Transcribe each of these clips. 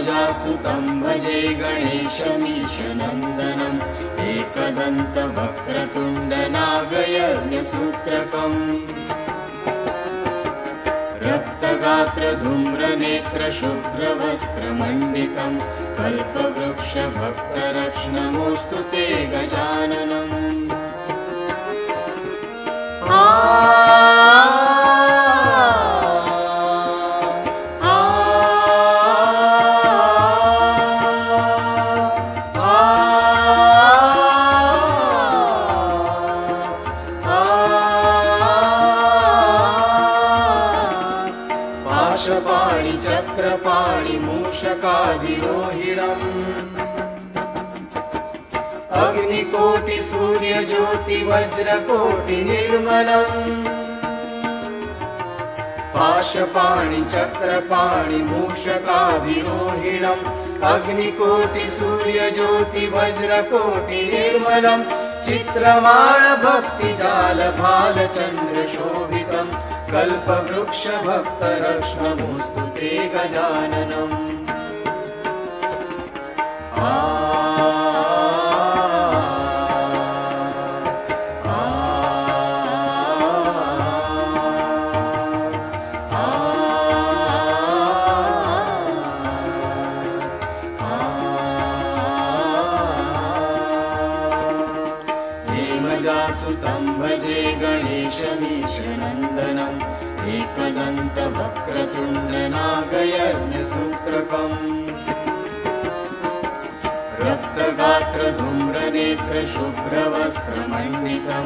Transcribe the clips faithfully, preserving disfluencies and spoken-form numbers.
हेमजासुतं भजे गणेशमीशनन्दनम् एकदन्तवक्रतुण्डनागयज्ञसूत्रकम् रक्तगात्रधूम्रनेत्रशुभ्रवस्त्रमण्डितं कल्पवृक्षभक्तरक्ष्णमोऽस्तु ते गजाननम्। पाशपाणि चक्रपाणि मूषकादिरोहिणम् अग्निकोटि सूर्यज्योति वज्रकोटि निर्मलम्। पाशपाणि चक्रपाणि मूषकादिरोहिणम् अग्निकोटि सूर्यज्योति वज्रकोटि निर्मलम्। चित्रमाण भक्तिजाल भालचन्द्रशोभितम् कल्पवृक्षभक्तरक्ष्णमोऽस्तु ते गजाननम्। आ हेमजासुतं भजे गणेशमीशनन्दनम् एकदन्तवक्रतुण्डनागयज्ञसूत्रकम् रक्तगात्रधूम्रनेत्रशुभ्रवस्त्रमण्डितं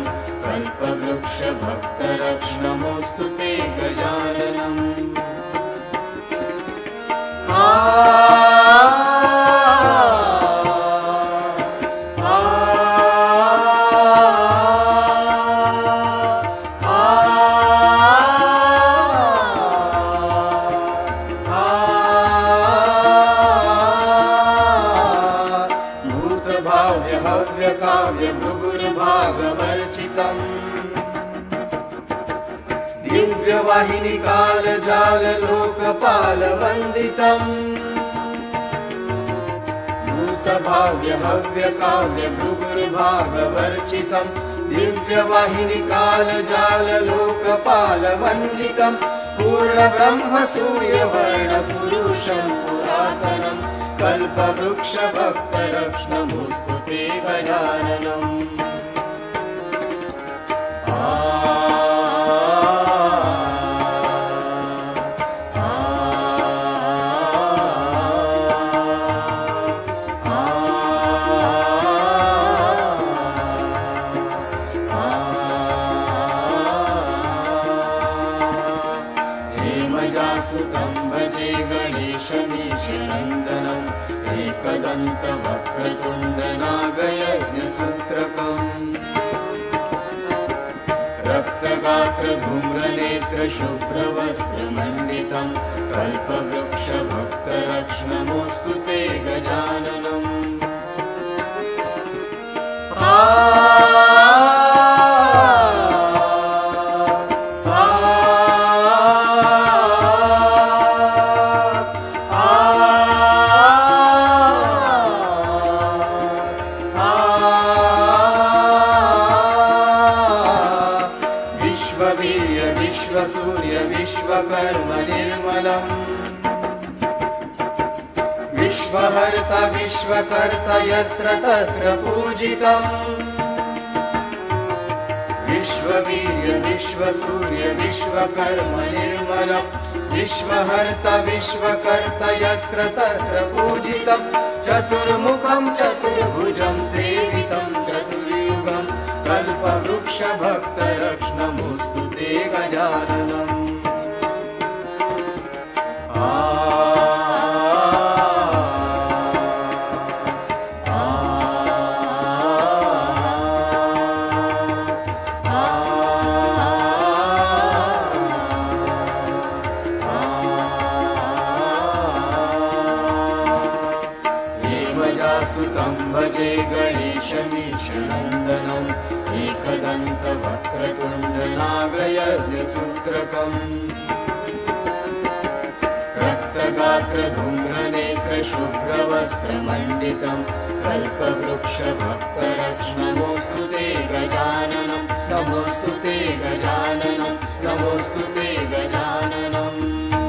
कल्पवृक्षभक्तरक्ष्णमोऽस्तु ते गजाननम्। आ काव्य भृगुर्भागवर्चितम् दिव्यवाहिनी कालजाल लोकपालवन्दितम्। भूतभाव्य हव्य काव्य भृगुर्भागवर्चितम् दिव्यवाहिनी कालजाल लोकपालवन्दितम्। पूर्णब्रह्म सूर्यवर्ण पुरुषं पुरातनम् कल्पवृक्षभक्तरक्ष्णमोऽस्तु ते गजाननम्। आ हेमजासुतं भजे गणेशमीशनन्दनम् एकदन्तवक्रतुण्डनागयज्ञसूत्रकम् रक्तगात्रधूम्रनेत्रशुभ्रवस्त्रमण्डितं कल्पवृक्षभक्तरक्ष्णमोऽस्तु ते गजाननम्। आ विश्ववीर्य विश्वसूर्य विश्वकर्म निर्मलम् विश्वहर्ता विश्वकर्ता यत्र तत्र पूजितम्। विश्ववीर्य विश्वसूर्य विश्वकर्म निर्मलम् विश्वहर्ता विश्वकर्ता यत्र तत्र पूजितम्। चतुर्मुखं चतुर्भुजं सेवितं चतुर्युगं कल्पवृक्षभक्तरक्ष्णमोऽस्तु ते गजाननम्। आ हेमजासुतं भजे गणेशमीशनन्दनम् एकदन्तवक्रतुण्डनागयज्ञसूत्रकम् रक्तगात्रधूम्रनेत्र शुभ्रवस्त्रमण्डितं कल्पवृक्षभक्तरक्ष नमोऽस्तु ते गजाननं नमोऽस्तु ते गजाननं नमोऽस्तु ते गजाननम्।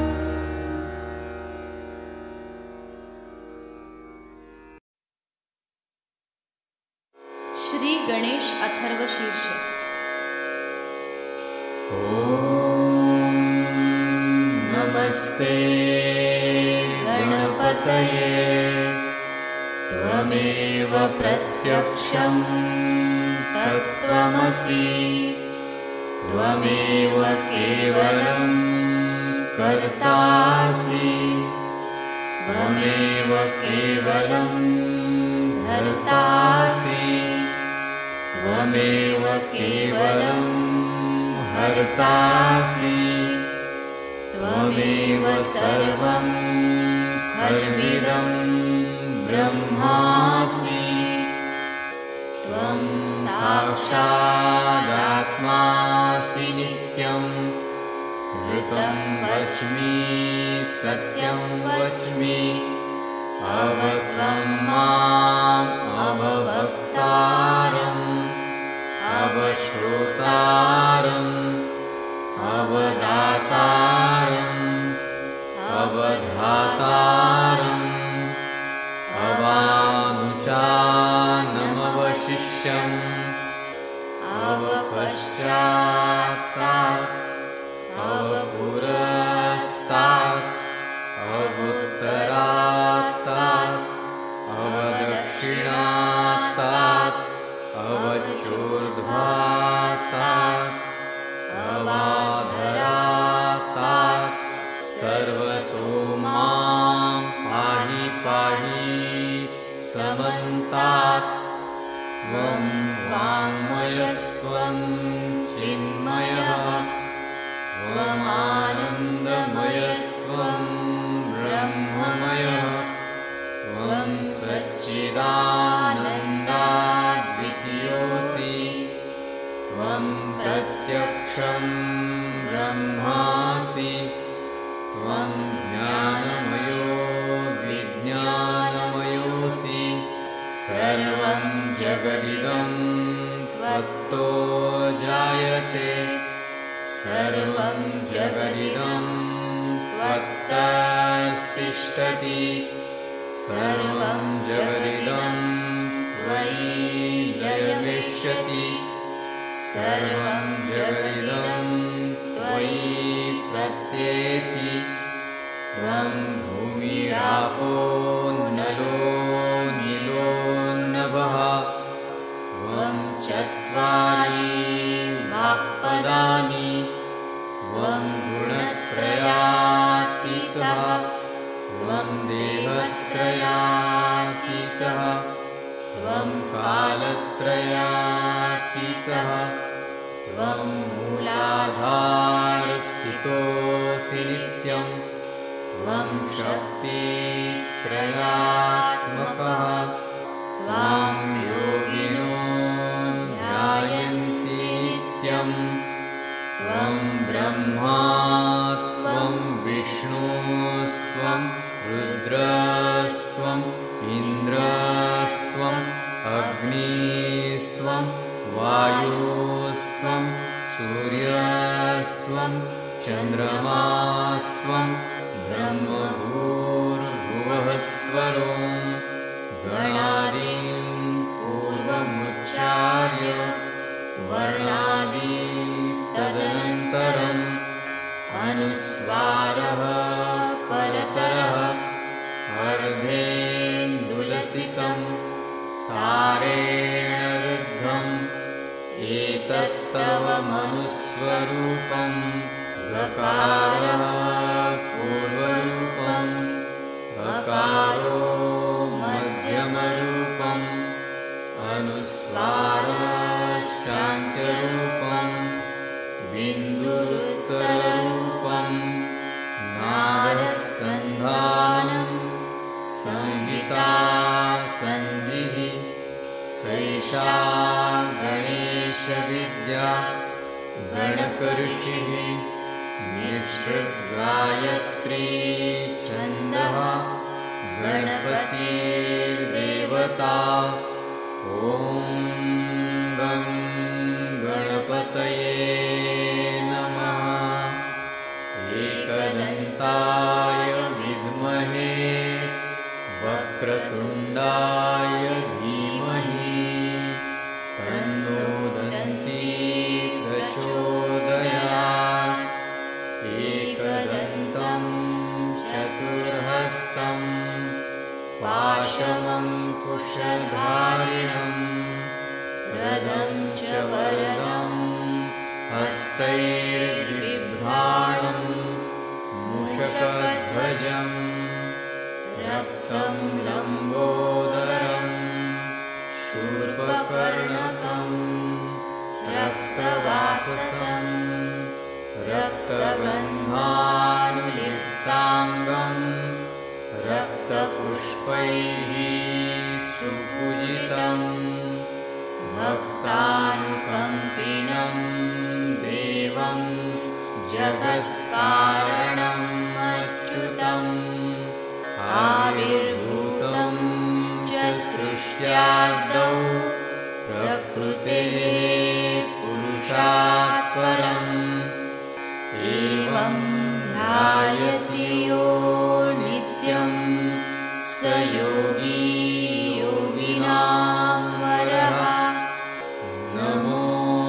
श्री गणेश अथर्व शीर्ष। ॐ नमस्ते गणपतये त्वमेव प्रत्यक्षं तत्त्वमसि त्वमेव केवलं कर्तासि त्वमेव केवलं धर्तासि त्वमेव केवलं हर्तासि त्वमेव सर्वं खल्विदं ब्रह्मासि त्वं साक्षादात्मासि नित्यं ऋतं वच्मि सत्यं वच्मि अवत्वं माम् अववक्तारम् अवश्रोतारम् अवदातारम् अवधातारम् अवानुचानमवशिष्यम् अवपश्चात्तात् अवपुरस्तात् अवोत्तरात्तात् अवदक्षिणात्तात् अवचोर्ध्वात्तात् अवाधरात्तात् सर्वतो मां पाहि पाहि समन्तात् त्वं वाङ्मयस्त्वं चिन्मयः त्वमानन्दमयस्त्वं ब्रह्ममयः त्वं सच्चिदानन्दाद्वितीयोऽसि त्वं प्रत्यक्षं ब्रह्मासि त्वं ज्ञानमयो विज्ञानमयोऽसि सर्वं जगदिदं त्वत्तो जायते सर्वं जगदिदं त्वत्तस्तिष्ठति सर्वं जगदिदं त्वयि लयमिष्यति सर्वं जगदिदं त्वयि प्रत्येति त्वं भूमिरापो नलो नीलो नभः त्वं चत्वारि वाक्पदानि त्वं गुणत्रयातीतः त्वं देहत्रयातीतः त्वं कालत्रयातीतः त्वं मूलाधारस्थितोऽसि नित्यं त्वं शक्तित्रयात्मकः त्वां योगिनो ध्यायन्ति नित्यं त्वं ब्रह्मा त्वं विष्णुस्त्वं रुद्रस्त्वम् इन्द्रस्त्वम् अग्निस्त्वं वायुस्त्वं सूर्यस्त्वं चन्द्रमास्त्वं ब्रह्मभूर्भुवः स्वरो गणादिं पूर्वमुच्चार्य वर्णादि तदनन्तरम् अनुस्वारः परतरः अर्धेन्दुलसितं तारेण रुद्धम् एतत्तव मनुस्वरूपं गकारः पूर्वरूपम् अकारो मध्यमरूपम् अनुस्वारश्चान्त्यरूपम् बिन्दुरुत्तररूपम् नादसन्धानं संहिता सन्धिः सैषा गणेशविद्या गणकऋषिः निःसृद्गायत्री छन्दः गणपतिर्देवता ॐ गं गणपतये नमः। एकदन्ताय विद्महे वक्रतुण्डाय धीमहि तन्नो दन्ती प्रचोदयात्। एकदन्तं चतुर्हस्तं पाशमङ्कुशधारिणं रदं च वरदं हस्तैर्बिभ्राणं मूषकध्वजं रक्तं लम्बोदरं शूर्पकर्णकं रक्तवाससं रक्तगन्धानुलिप्ताङ्गं रक्तपुष्पैः सुपूजितं भक्तानुकम्पिनं देवं जगत्कारणम् अच्युतम् आविर्भूतं च सृष्ट्यादौ प्रकृतेः पुरुषात् परम् एवं ध्यायति यो नित्यं स योगी योगिनां वरः। नमो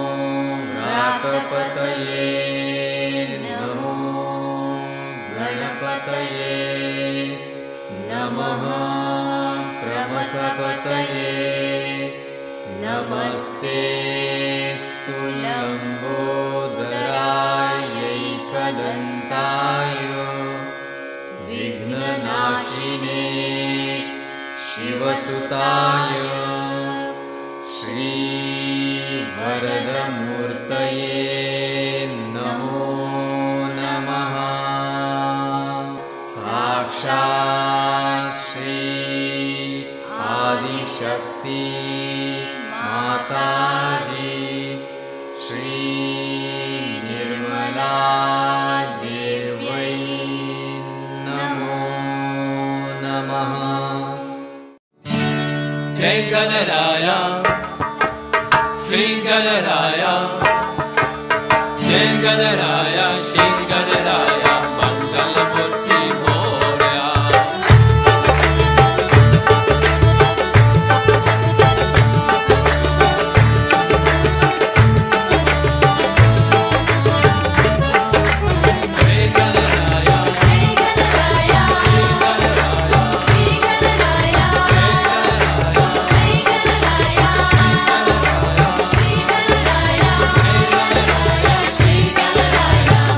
व्रातपतये नमो गणपतये नमः प्रमथपतये नमस्तेऽस्तु लम्बोदरायैकदन्ताय विघ्ननाशिने शिवसुताय श्रीवरदमूर्तये नमो नमः। साक्षात् श्री आदिशक्ति माताजी श्री निर्मला देव्यै नमो नमः। जय गणराया श्री गणराया जय गणराया श्री गणराया मंगलमूर्ति मोरया। श्री गणराया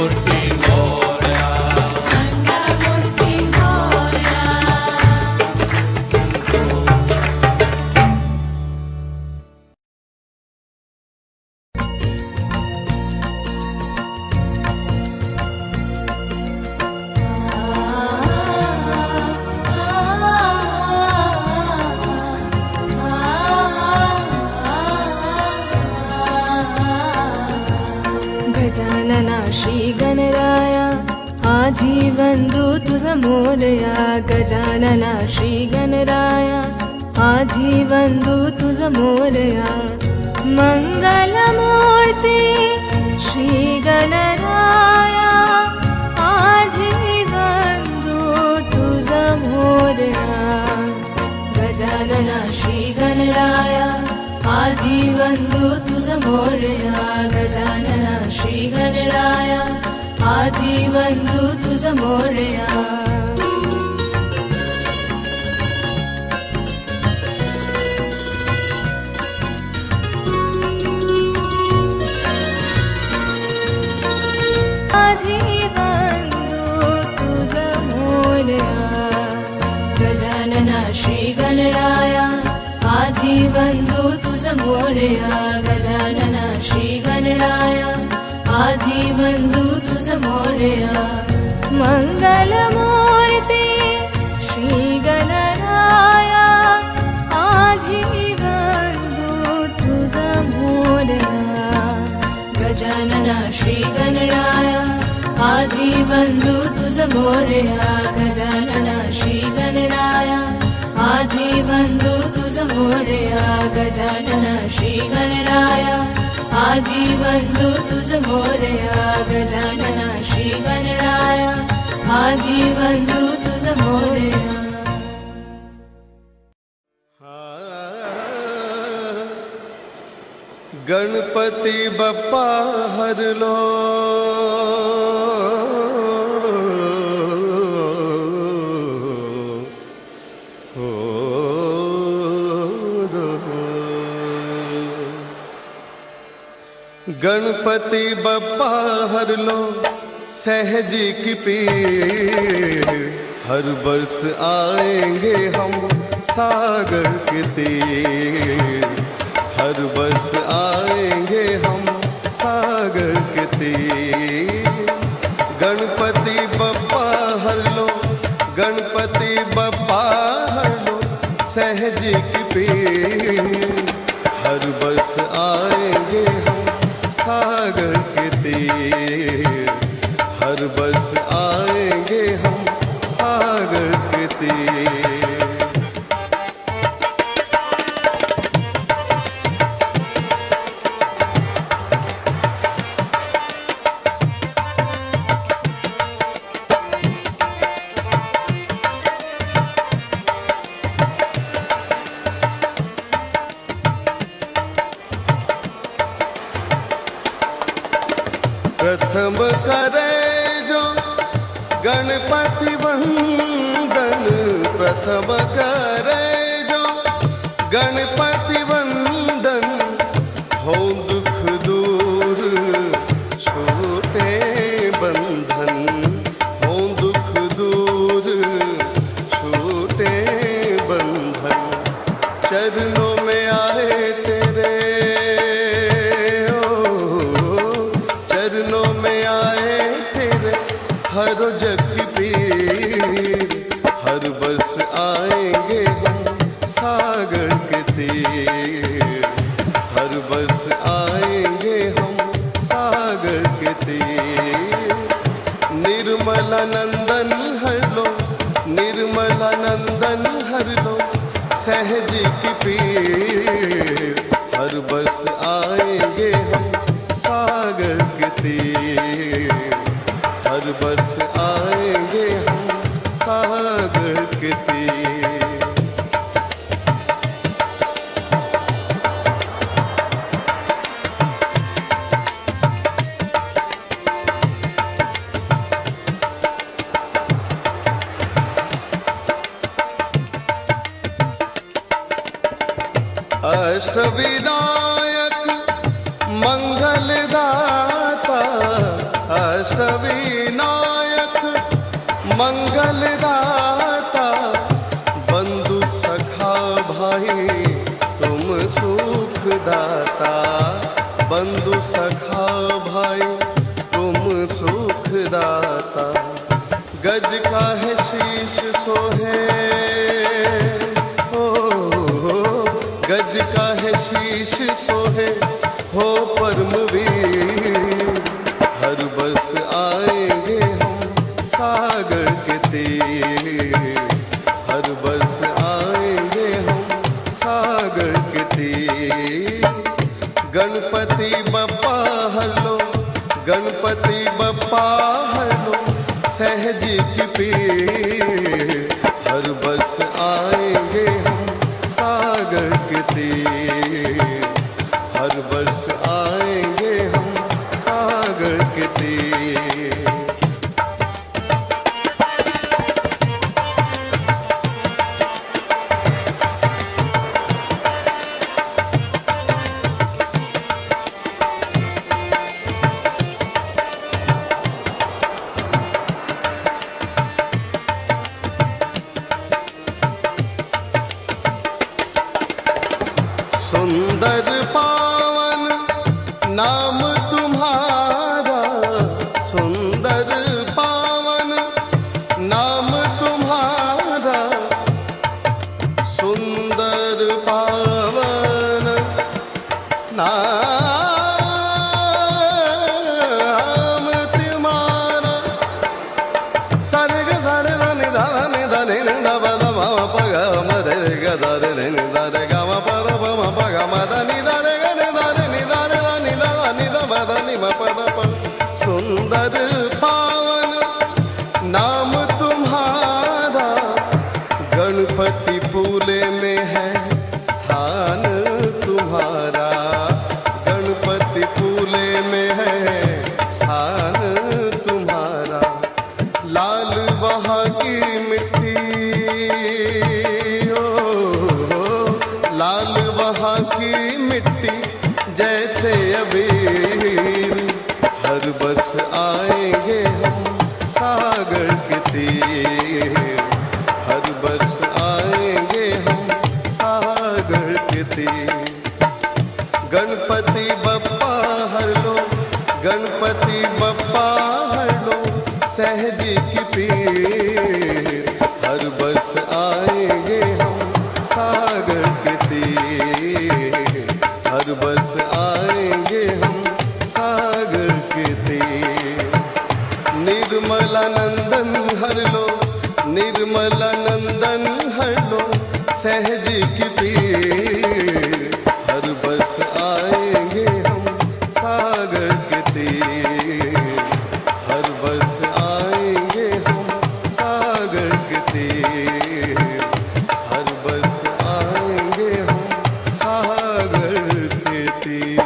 मंगलमूर्ति मोरया। मंगलमूर्ति मोरया। गजानना श्री गणराया आधी बंधु तुझ मोरया। गजानना श्री गणराया आधी बंधु तुझ मोरया। मंगलमूर्ति श्री गणराया आधी बंधु तुझ मोरया। गजानना श्री गणराया आधी बंधु तुझ मोरया। गजानना श्री गणराया आधी बंधु तुझ मोरया। आधी बंधु तुझ मोरया। गजानना श्री गणराया आधी बंधु तुझ मोरया। गजानना श्री गणराया आधी बंधु तुझ मोरया। मंगलमूर्ति श्री गणराया आधी बंधु तुझ मोरया। गजानना श्री गणराया आधी बंधु तुझ मोरया। गजानना श्री गणराया आधी बंधु तुझ मोरया। गजानना श्री गणराया आधी बंधु तुझ मोरया। गजानना श्री गणराया आधी बंधु तुझ मोरया। गणपति बप्पा हर लो गणपति बप्पा हर लो सहजी की पीर। हर वर्ष आएंगे हम सागर के तीर। हर वर्ष आएंगे हम सागर के तीर। गणपति बप्पा हर लो गणपति बप्पा हर लो सहजी की पीर। हर वर्ष आएंगे हम सागर के तीर। हर वर्ष आएंगे हम सागर के तीर। प्रथम करे जो गणपति वंदन। प्रथम करे जो गणपति वंदन। हो दुख दूर छूटे बंधन। हो दुख दूर छूटे बंधन। चरणों में आए तेरे हर जग की पीर। हर वर्ष आएंगे हम सागर के तीर। हर वर्ष आएंगे हम सागर के तीर। निर्मला नंदन हर लो निर्मला नंदन हर लो सहजी की पीर। हर वर्ष आएंगे हम सागर के तीर। हर वर्ष आएंगे हम सागर के तीर। अष्टविनायक मंगलदाता अष्टविनायक मंगलदाता, बंधु सखा भाई तुम सुखदाता, बंधु सखा भाई तुम सुखदाता। गज का है शीश सोहे, ओ गज का है शीश सोहे हो परमवीर। हर बरस आएंगे हम सागर के तीर, हर बरस आएंगे हम सागर के तीर। गणपति बप्पा हलो, गणपति बप्पा हलो सहजी की पीर। हर बरस आएंगे हम सागर के तीर, हर वर्ष आएंगे हम सागर के तीर। सुंदर पावन नाम तुम्हारा, सुंदर पावन नाम तुम्हारा, सुंदर पावन नाम तुम्हारा। सरे ग धरे धनि धनि धनि धब धम पग मरे ग धरे नि धरे ग म पद म पग म धनि धरे ग नि धरे नि धरे धनि धनि धब धनि म पद प। सुंदर पावन नाम तुम्हारा, गणपति फूले में है स्थान तुम्हारा, गणपति फूले में है स्थान तुम्हारा। लाल वहाँ की मिट्टी, ओ लाल वहाँ की मिट्टी जैसे अबीर। हर बरस आएंगे हम सागर के तीर, हर बरस आएंगे हम सागर के तीर। गणपति बप्पा हर लो, गणपति बप्पा हर लो सहजी की पीर। हर बरस आएंगे हम सागर के तीर, हर बरस आएंगे हम सागर के तीर। निर्मलानंदन हर लो, निर्मलानंदन हर लो सहजी की पीर। हर बरस आएंगे हम सागर के तीर, हर बरस आएंगे हम सागर के तीर, हर बरस आएंगे हम सागर के तीर।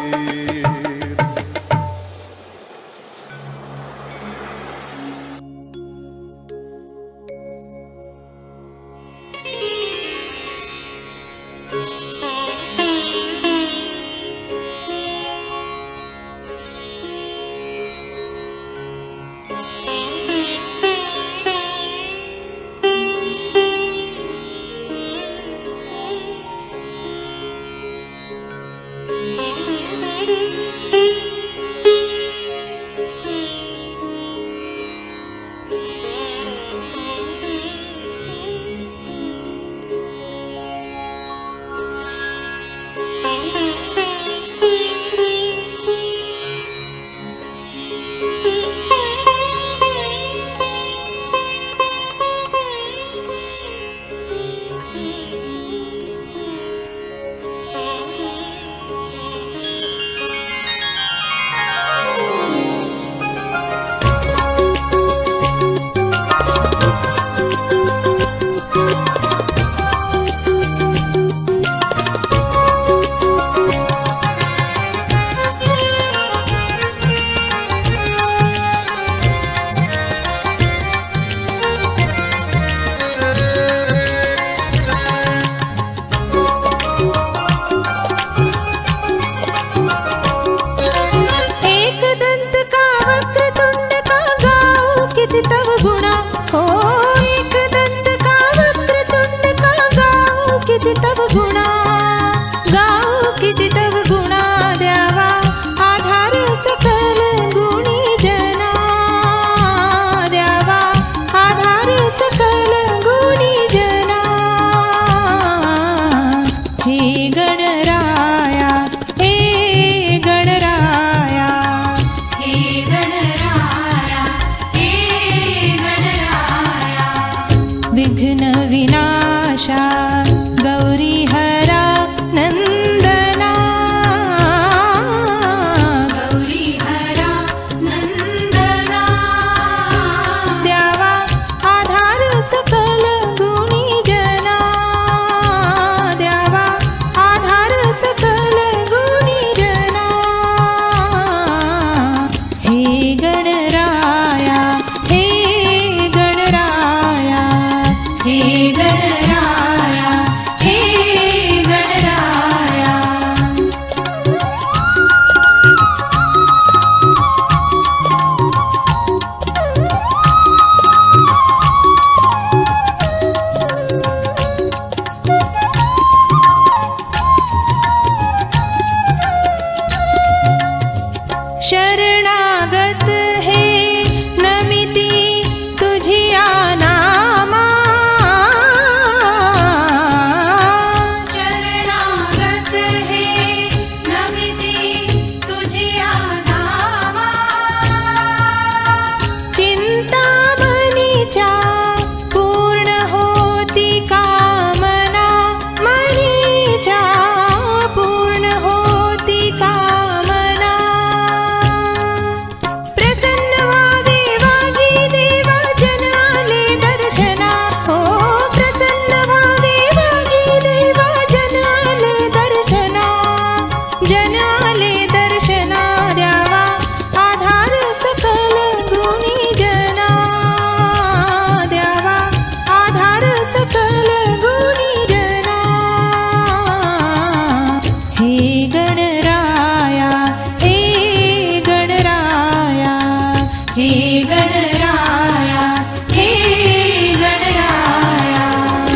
गणराया हे गणराया।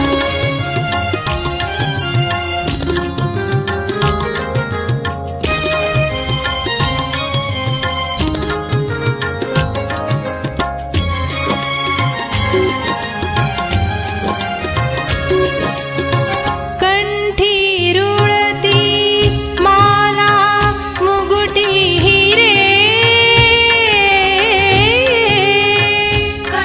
कंठी रुळती माला मुगुटी हिरे,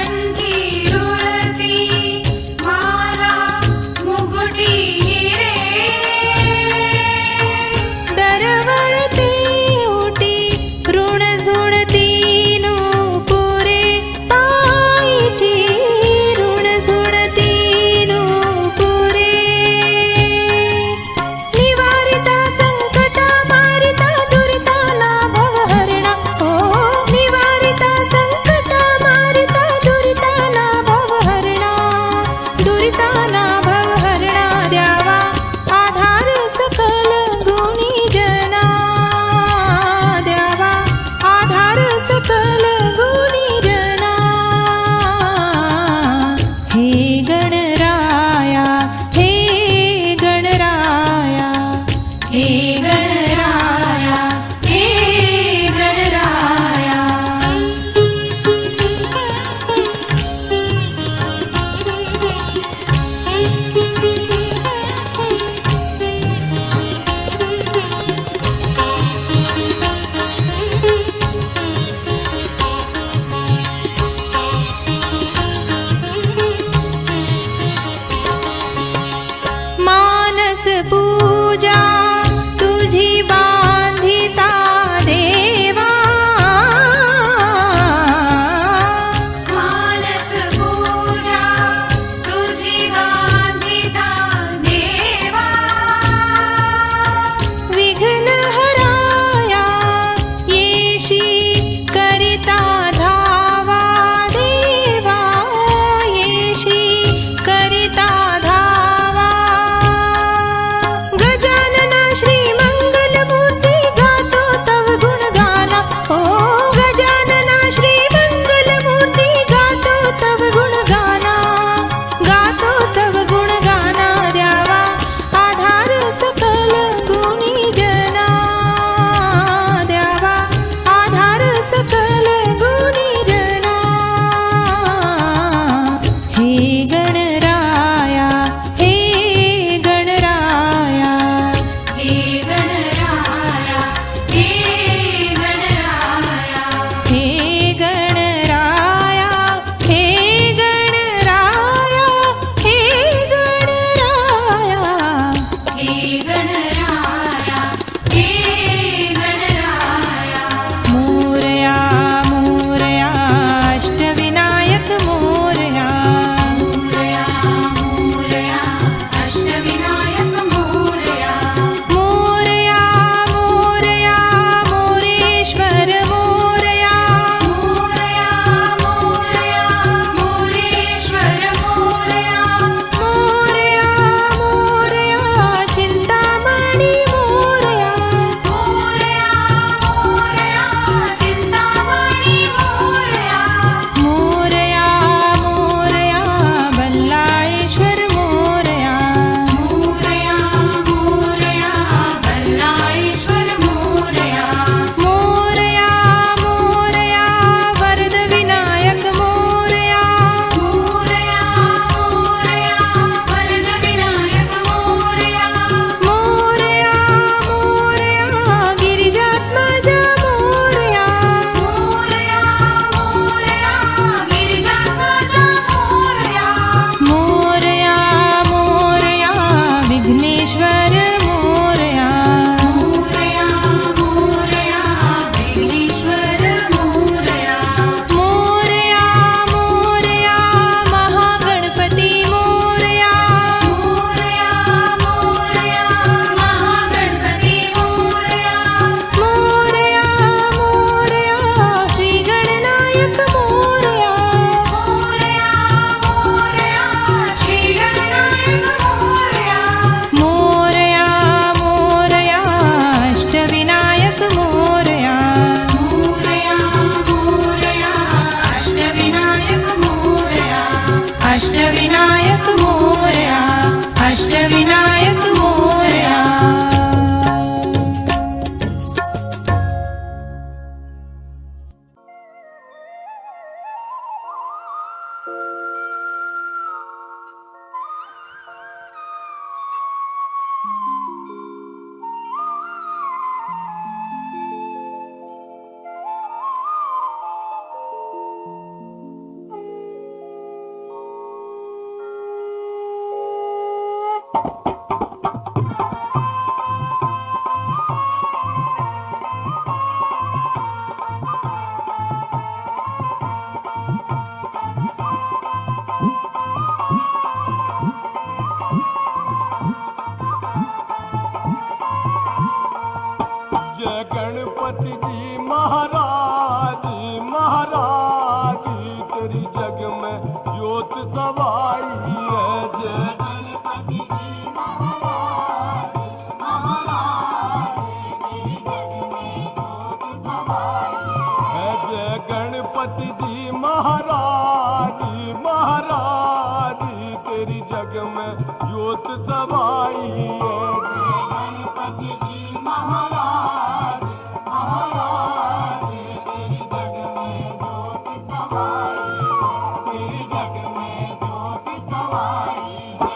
गणपति जी महाराज महाराज तेरी जग में ज्योत सवाई है। जय गणपति जी महाराज महाराज तेरी जग में ज्योत सवाई है। जय गणपति जी महाराज महाराज तेरी जग में ज्योत सवाई है। गणपति जी महाराज महाराज तेरी जग में ज्योत सवाई तेरी जग में ज्योत सवाई है।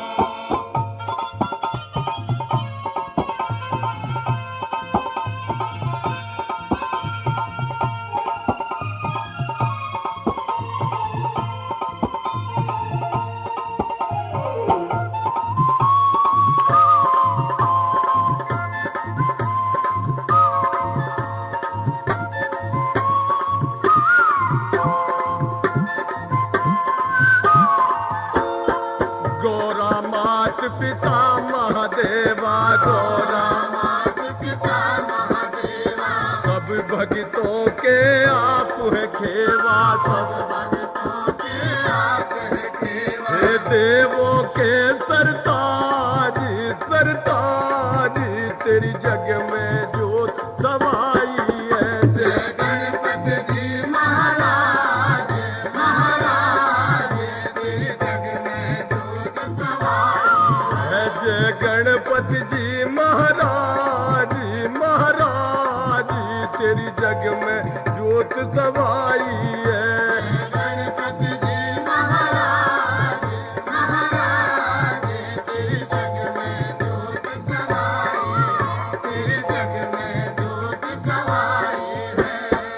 पिता महादेवा गौरा मात पिता महादेवा सब भक्तों के आप है खेवा सब भक्तों के आप है खेवा। हे देवों के सरताज सरताज तेरी जग में ज्योत सवाई है। जय गणपति जी महाराज महाराज तेरी जग में ज्योत सवाई। जय गणपति जी महाराज महाराज तेरी जग में ज्योत सवाई है। गणपति जी महाराज महाराज तेरी जग में ज्योत सवाई तेरी जग में ज्योत सवाई है।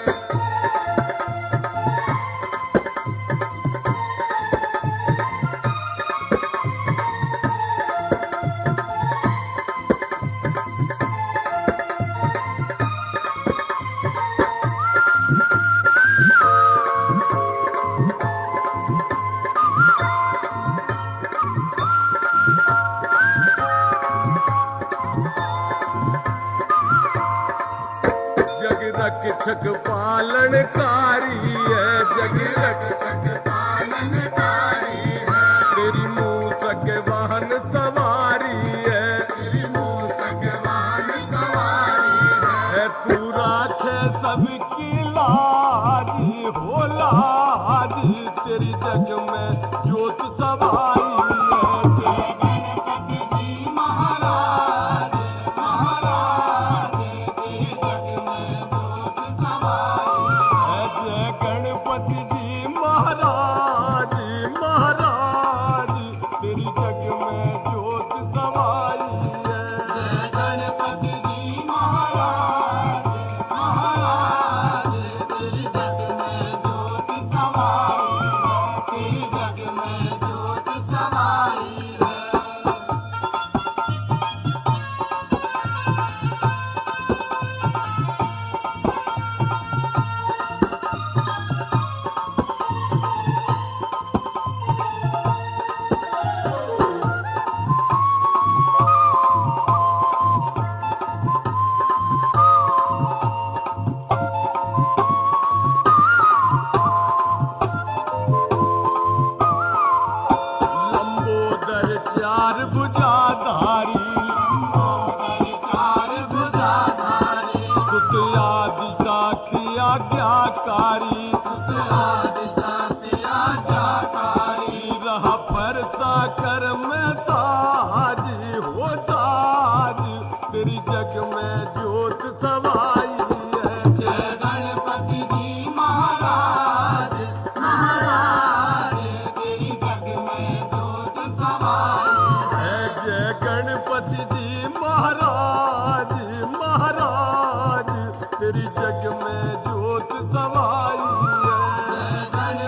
रक्षक पालनकारी है जग रक्षक पालनकारी है। तेरी मूसक वाहन सवारी है तेरी मूसक वाहन सवारी है। तू राखे सबकी लाज हो लाज तेरी जग में ज्योत सवाई है। जय गणपति जी महाराज महाराज तेरी जग में गणपति जी महाराज महाराज तेरी जग में ज्योत सवाई है। जय गणपति जी महाराज महाराज तेरी जग में ज्योत सवाई तेरी जग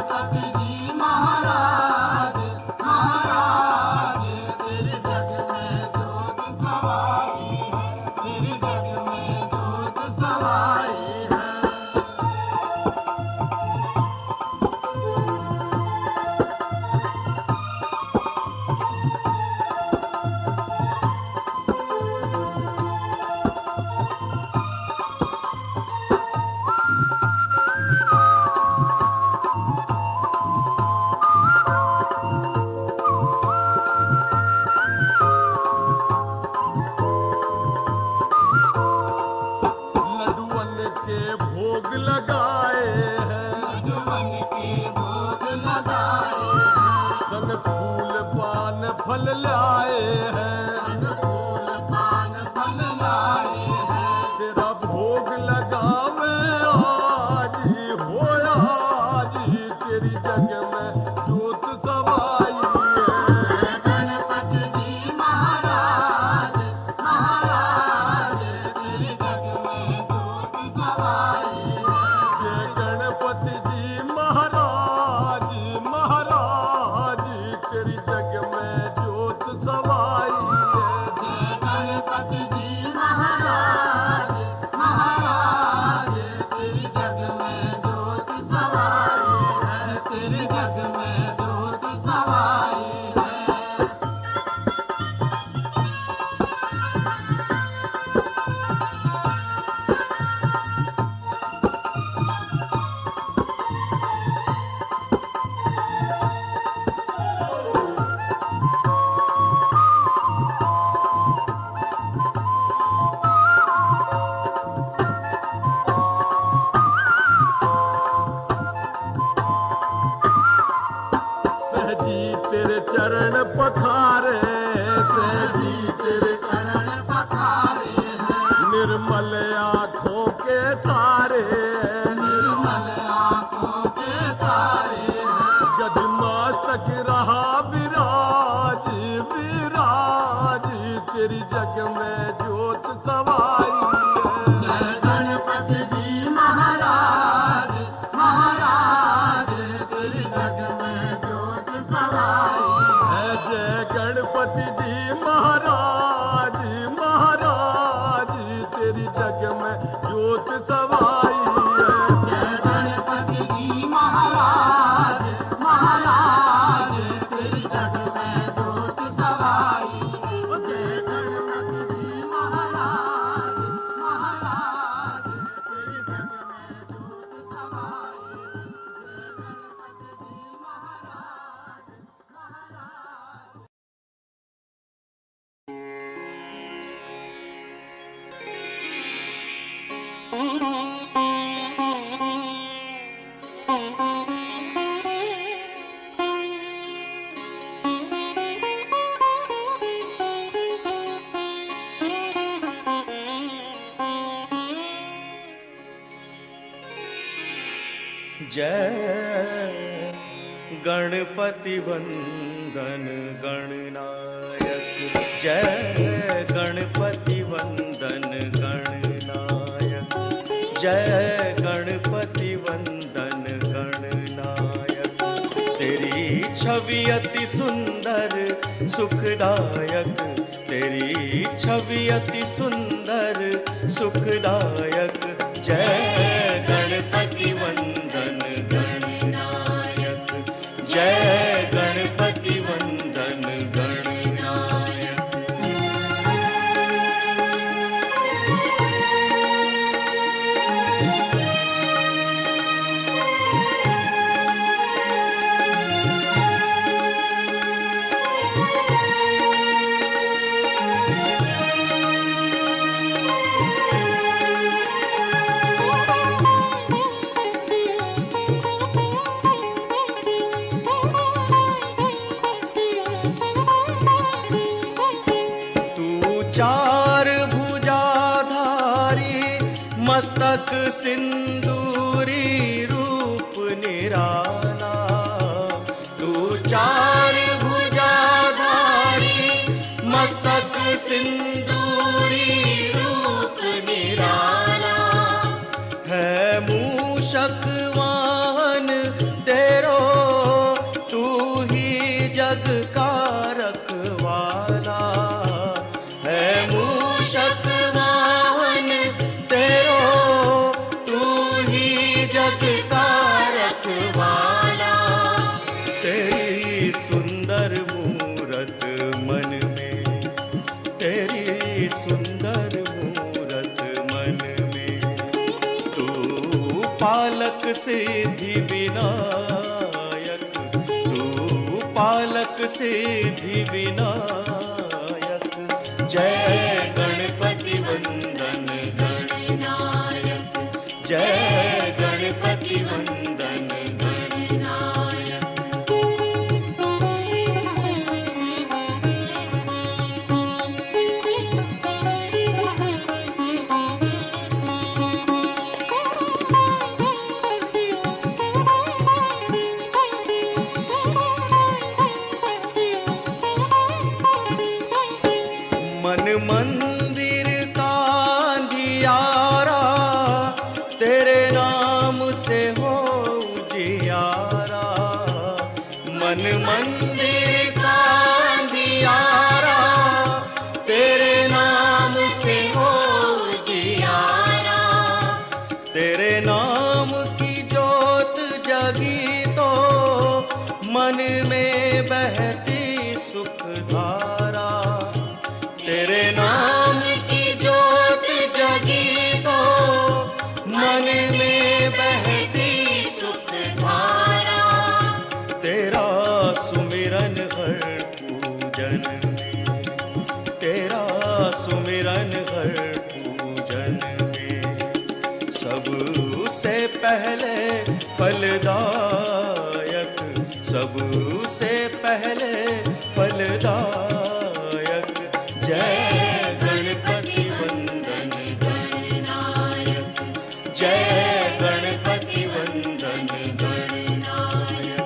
गणपति जी महाराज महाराज तेरे जग में जोत सवारी है, तेरे जग में जोत सवारी है। लड्डुअन के भोग लगाए हैं, लड्डुअन के भोग लगाए हैं, सन फूल पान फल लाए हैं, सन फूल पान फल लाए हैं। तेरा भोग लगावे आजी हो आजी, तेरी जग में जोत सवाई है। गणपति जी महाराज महाराज तेरी जग में जोत सवाई है। जय गणपति जी महाराज महाराज तेरी जग में जोत सवाई है। जय गणपति जी महाराज महाराज तेरी जग में जोत सवाई है, तेरी जग में जोत सवाई है। सहजी तेरे चरण पखारे, सहजी तेरे चरण पखारे हैं, निर्मल आँखों के तारे, निर्मल आँखों के तारे हैं। गज मस्तक रहा विराजी विराजी, तेरी जग में जोत सवाई है। जय गणपति जी महाराज महाराज तेरी जग में जोत सवाई है। जय गणपति जी महाराज महाराज तेरी जग में जोत सवाई है। जय गणपति जी महाराज महाराज तेरी जग में जोत सवाई है। जय गणपति जी महाराज महाराज तेरी जग में जोत सवाई है। जय गणपति जी महाराज महाराज। जय गणपति वंदन गणनायक, जय गणपति वंदन गणनायक, जय गणपति वंदन गणनायक। तेरी छवि अति सुंदर सुखदायक, तेरी छवि अति सुंदर सुखदायक। जय गणपति वंदन गणनायक, जय गणपति वंदन गणनायक। चार भुजाधारी मस्तक सिंदूरी रूप निराला, तू चार भुजाधारी मस्तक सिंदूरी रूप निराला। है मूषक वाहन तेरो सिद्धि विनायक, तू पालक सिद्धि विनायक। जय गणपति वंदन गणनायक, जय गणपति वंदन गणनायक। मन मंदिर का अंधियारा तेरे नाम से हो उजियारा। मन मंदिर का अंधियारा तेरे नाम से हो उजियारा। तेरे नाम की जोत जगी तो मन में बहती सुख धारा। तेरे नाम की जोत जगी तो मन में बहती सुख धारा। तेरा सुमिरन हर पूजन में, तेरा सुमिरन हर पूजन में। सबसे पहले फलदायक, सबसे पहले फलदायक। जय गणपति वंदन गणनायक, जय गणपति वंदन गणनायक।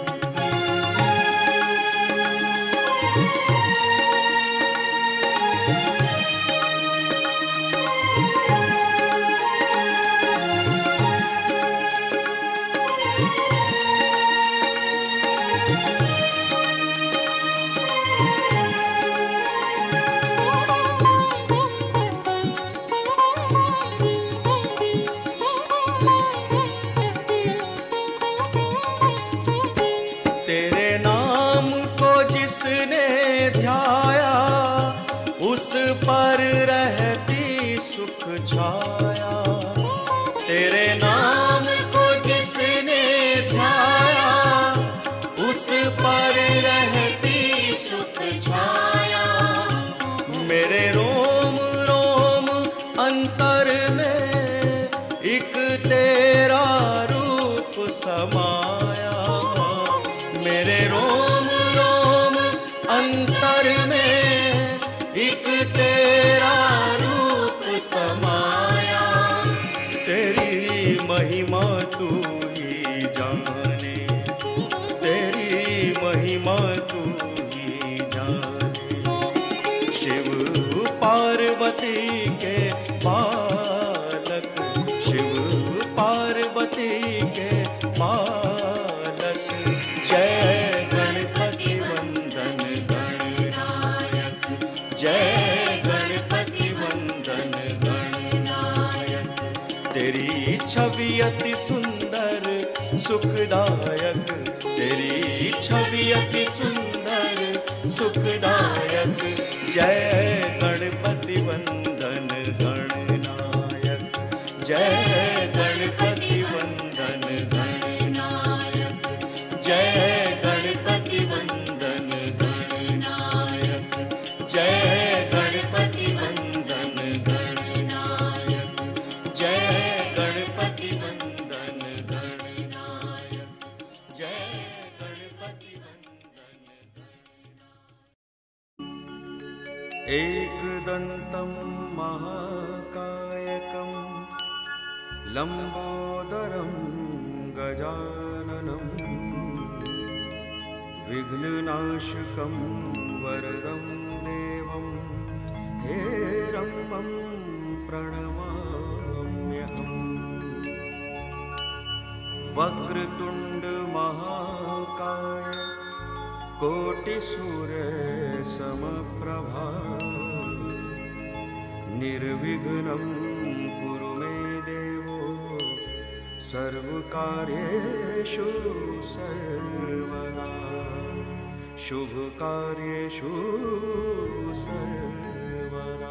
तेरे नाम को जिसने ध्याया उस पर रहती सुख छाया। तेरे नाम को जिसने ध्याया उस पर रहती सुख छाया। मेरे रोम रोम अंतर में एक तेरा रूप समाया। मेरे रोम रोम अंतर में एक तेरा रूप समाया। तेरी महिमा तू ही जाने, तेरी महिमा तू ही जाने। शिव पार्वती के पालक, शिव पार्वती के पालक। जय गणपति वंदन गणनायक, जय गणपति वंदन गणनायक। तेरी छवि अति सुंदर सुखदायक, तेरी छवि अति सुंदर सुखदायक। जय गणपति वंदन गणनायक, जय गणपति वंदन गणनायक, जय गणपति वंदन गणनायक, जय गणपति वंदन गणनायक, जय गणपति वंदन गणनायक, जय गणपति वंदन गणनायक। एकदन्तं महाकायकं लंबोदरं गजाननं विघ्ननाशकं वरदं देवं हेरम्बं प्रणमाम्यहम्। वक्रतुंड महाकाय कोटिसूर्य समप्रभा निर्विघ्नं कुरु मे देवो सर्वकार्येषु सर्वदा शुभकार्येषु सर्वदा।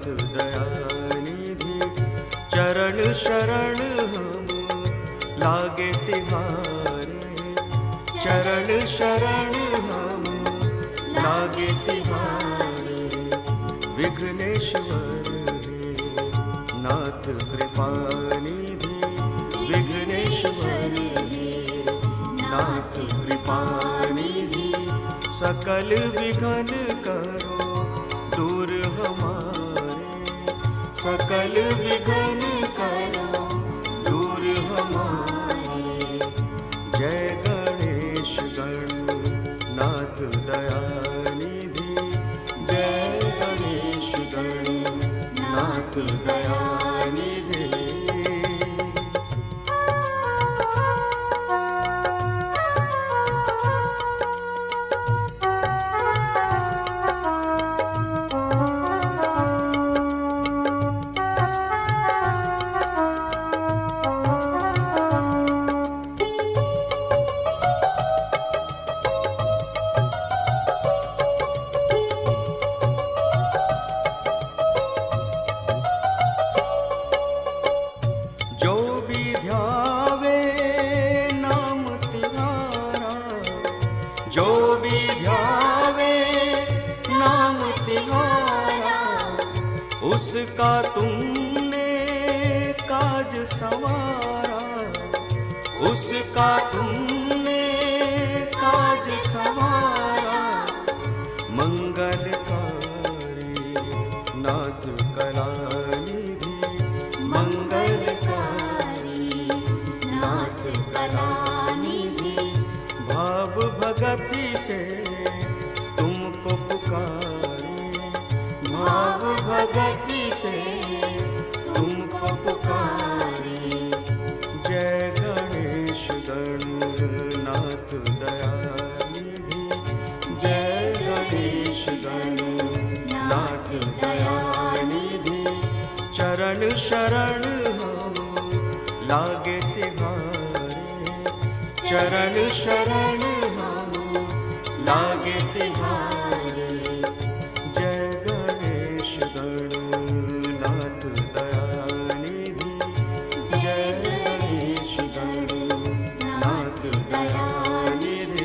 दयानिधि चरण शरण हम लागे तिहारे, चरण शरण हम लागे तिहारे। विघ्नेश्वर हे नाथ कृपा निधि, विघ्नेश्वर हे नाथ कृपा निधि। सकल विघ्न करो दूर हमारे, सकल विघ्न करो दूर हमारे। जय गणेश गणनाथ दयानिधि, जय गणेश गणनाथ दयानिधि। उसका तुमने काज संवारा, उसका तुमने काज संवारा। मंगलकारी नाथ कलानिधि, मंगलकारी नाथ कलानिधि। भाव भगति से तुमको पुकारे, भाव भगति से तुमको पुकारे। जय गणेश गणनाथ दयानिधि, जय गणेश गणनाथ दयानिधि। चरण शरण हम लागे तिहारे, चरण शरण हम लागे तिहारे। जय गणेश गणनाथ दयानिधि, जय गणेश गणनाथ दयानिधि।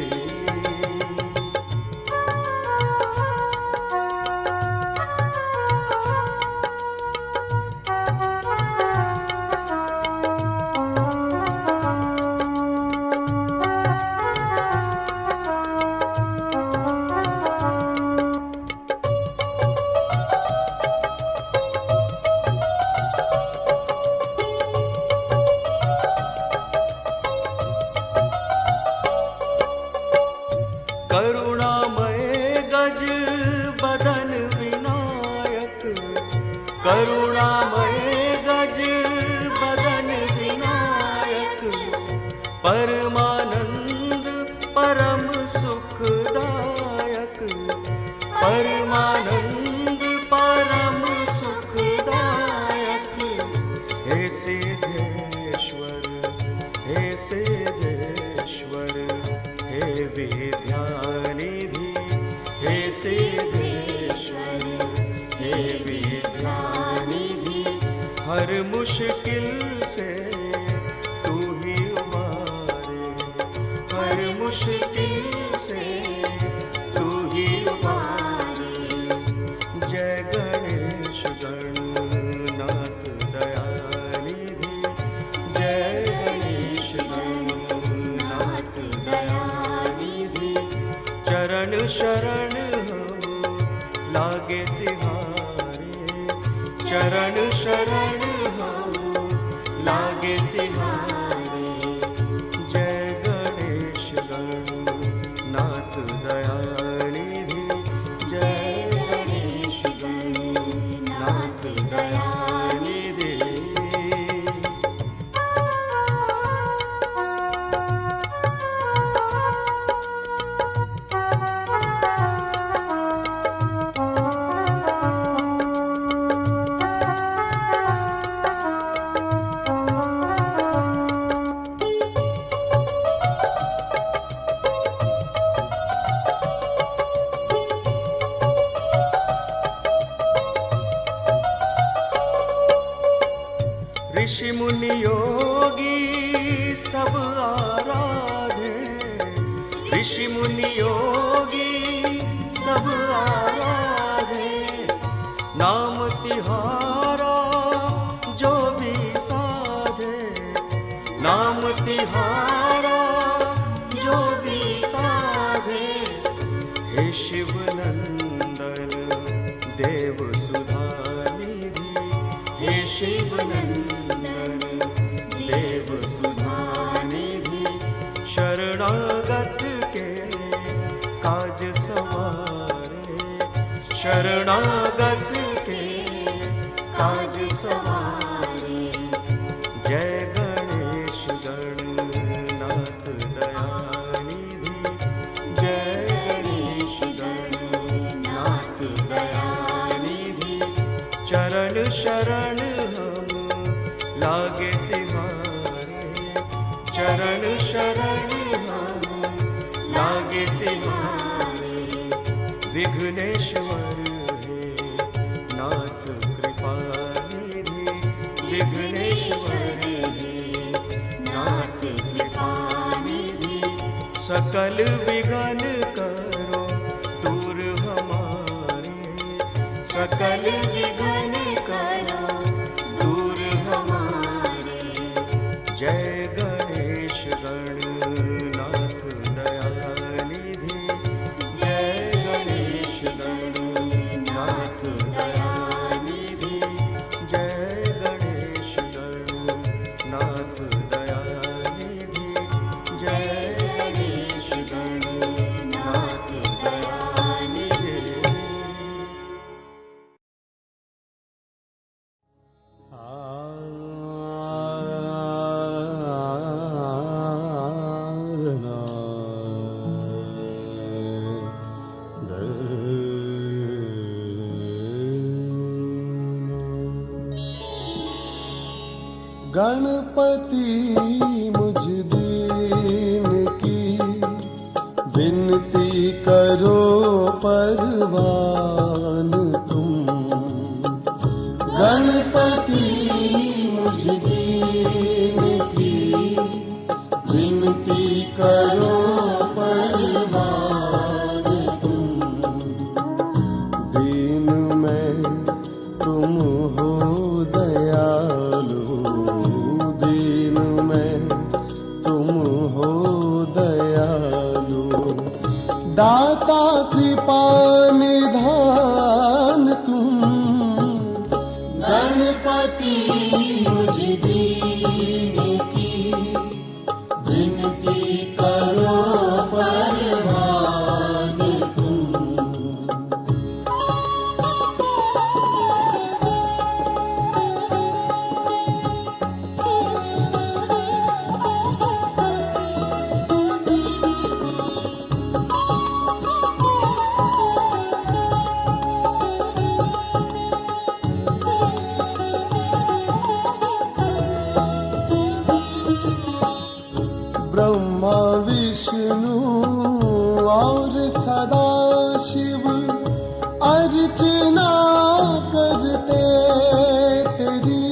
करुणामय गज बदन विनायक, करुणामय गज बदन विनायक। परमानंद परम सुखदायक, परमानंद परम सुखदायक। हे सिद्धेश्वर, हे सिद्धेश्वर, हे विद्यानिधि, हे सिद्धेश्वर, हे विद्यानिधि। हर मुश्किल से तू ही उबारे, हर मुश्किल से तू ही उबारे। जय गणेश गणनाथ दयानिधि, जय गणेश गणनाथ दयानिधि। चरण शरण हम लागे तिहारे, चरण शरण हम लागे तिहारे। जय गणेश गणनाथ दयानिधि, जय गणेश गणनाथ दयानिधि। ऋषि मुनि योगी सब आराधे, ऋषि मुनि योगी सब आराधे, नाम तिहारा जो भी साधे, नाम तिहारा जो भी साधे। हे शिव नंदन देव सुधा निधि, हे शिव नंदन देव सुधा निधि, शरणागत के काज सवारे, शरणागत के काज सवारे। जय गणेश गणनाथ दयानिधि, जय गणेश गणनाथ दयानिधि, चरण शरण हम लागे तिहारे, चरण शरण हम लागे तिहारे। विघ्नेश्वर हे नाथ कृपा निधि, विघ्नेश्वर हे नाथ कृपा निधि, सकल विघ्न करो दूर हमारे, सकल विघ्न करो दूर हमारे। जय गणेश गणनाथ दयानिधि, जय गणेश गणनाथ दयानिधि, जय गणेश गणनाथ दयानिधि, जय गणेश गणनाथ दयानिधि। गणपति मुझ दीन की विनती करो परवान तुम, गणपति मुझ दीन की विनती करो परवान तुम। दीन में तुम हो दयालु, दीन में तुम हो दयालु, दाता कृपा निधान तुम। गणपति मुझ दीन की विनती करो परवान तुम। ब्रह्मा विष्णु और सदा शिव अर्चना करते तेरी।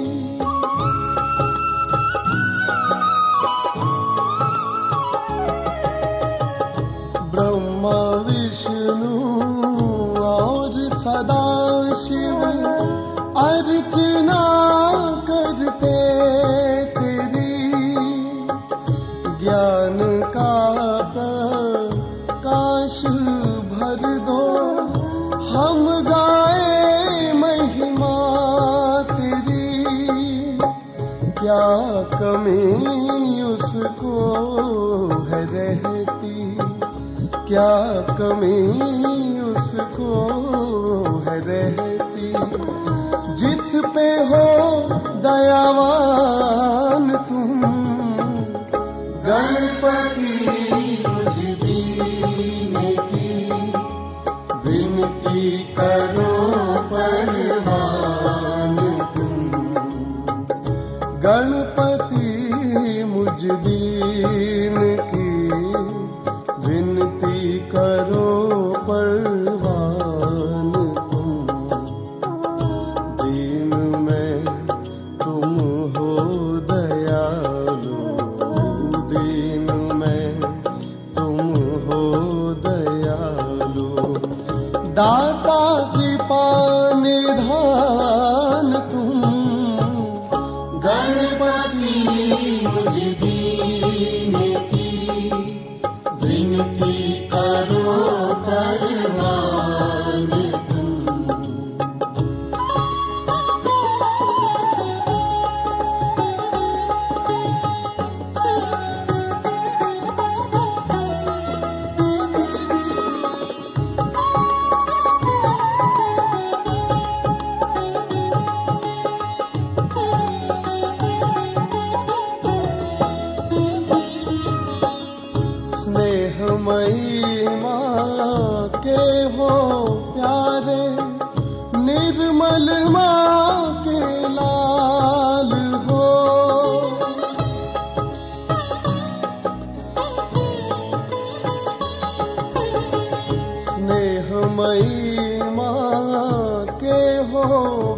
ब्रह्मा विष्णु और सदा शिव अर्चना करते तेरी। ज्ञान का प्रकाश भर दो, हम गाए महिमा तेरी। क्या कमी उसको है रहती, क्या कमी उसको है रहती, जिस पे हो दयावान तुम। गणपति मुझ दीन की विनती करो परवान तुम। गणपति मुझ दीन की विनती करो परवान तुम। दीन में तुम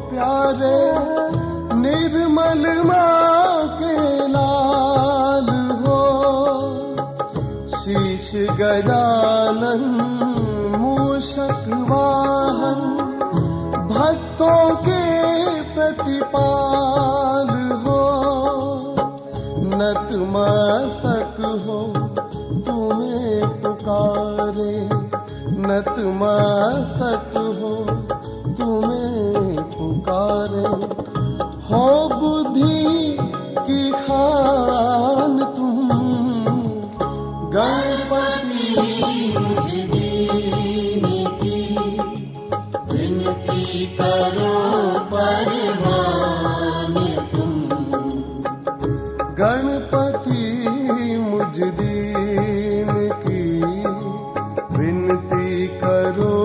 प्यारे निर्मल माँ के लाल हो। शीश गजानन मूषक वाहन भक्तों के प्रतिपाल हो। नतमस्तक हो तुम्हें पुकारे, नतमस्तक हो तुम्हें पुकारे। हो बुद्धि की खान तुम गणपति मुझ दीन की विनती करो परवान तुम। गणपति मुझ दीन की विनती करो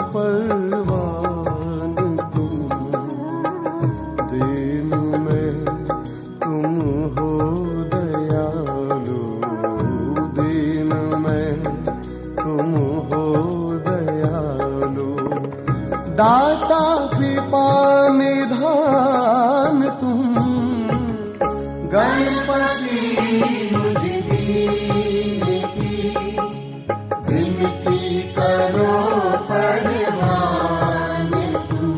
परवान तुम। दीन में तुम हो दयालु, दीन में तुम हो दयालु। दाता कृपा निधान तुम। गणपति मुझ दीन की विनती करो परवान तुम।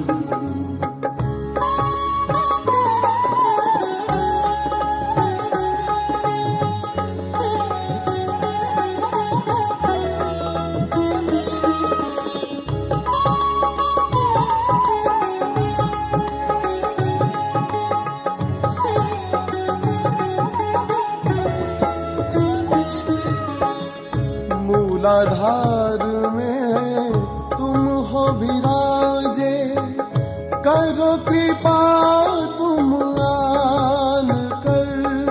मूलाधार में तुम हो विराजे, करो कृपा तुम आन कर।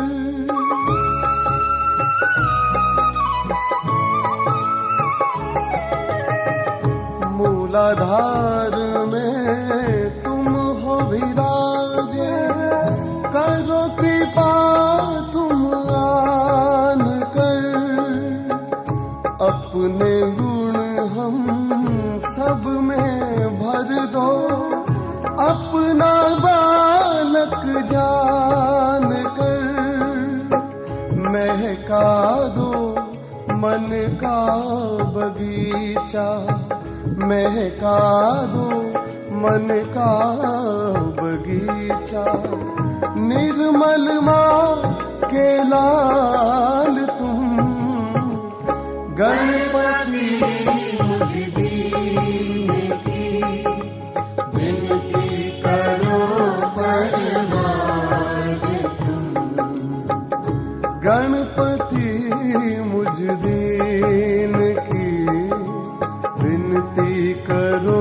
मूलाधार में तुम हो विराजे, करो कृपा तुम आन कर। अपने गुण हम सब में भर दो, अपना बालक जान कर। महका दो मन का बगीचा, महका दो मन का बगीचा। निर्मल माँ के लाल तुम। गणपति मुझ दीन की विनती करो परवान तुम। गणपति मुझ दीन की विनती करो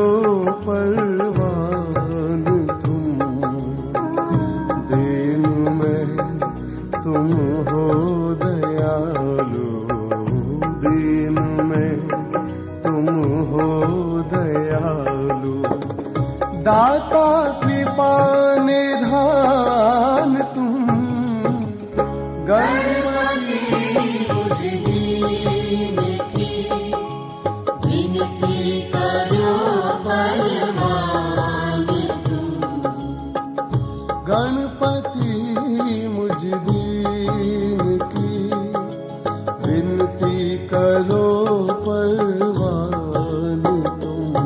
परवान तुम। दीन में तुम हो दयालु, दीन में तुम हो दयालु। दाता कृपा निधान तुम। गणपति मुझ दीन की विनती करो परवान तुम। गणपति मुझ दीन की विनती करो परवान तुम।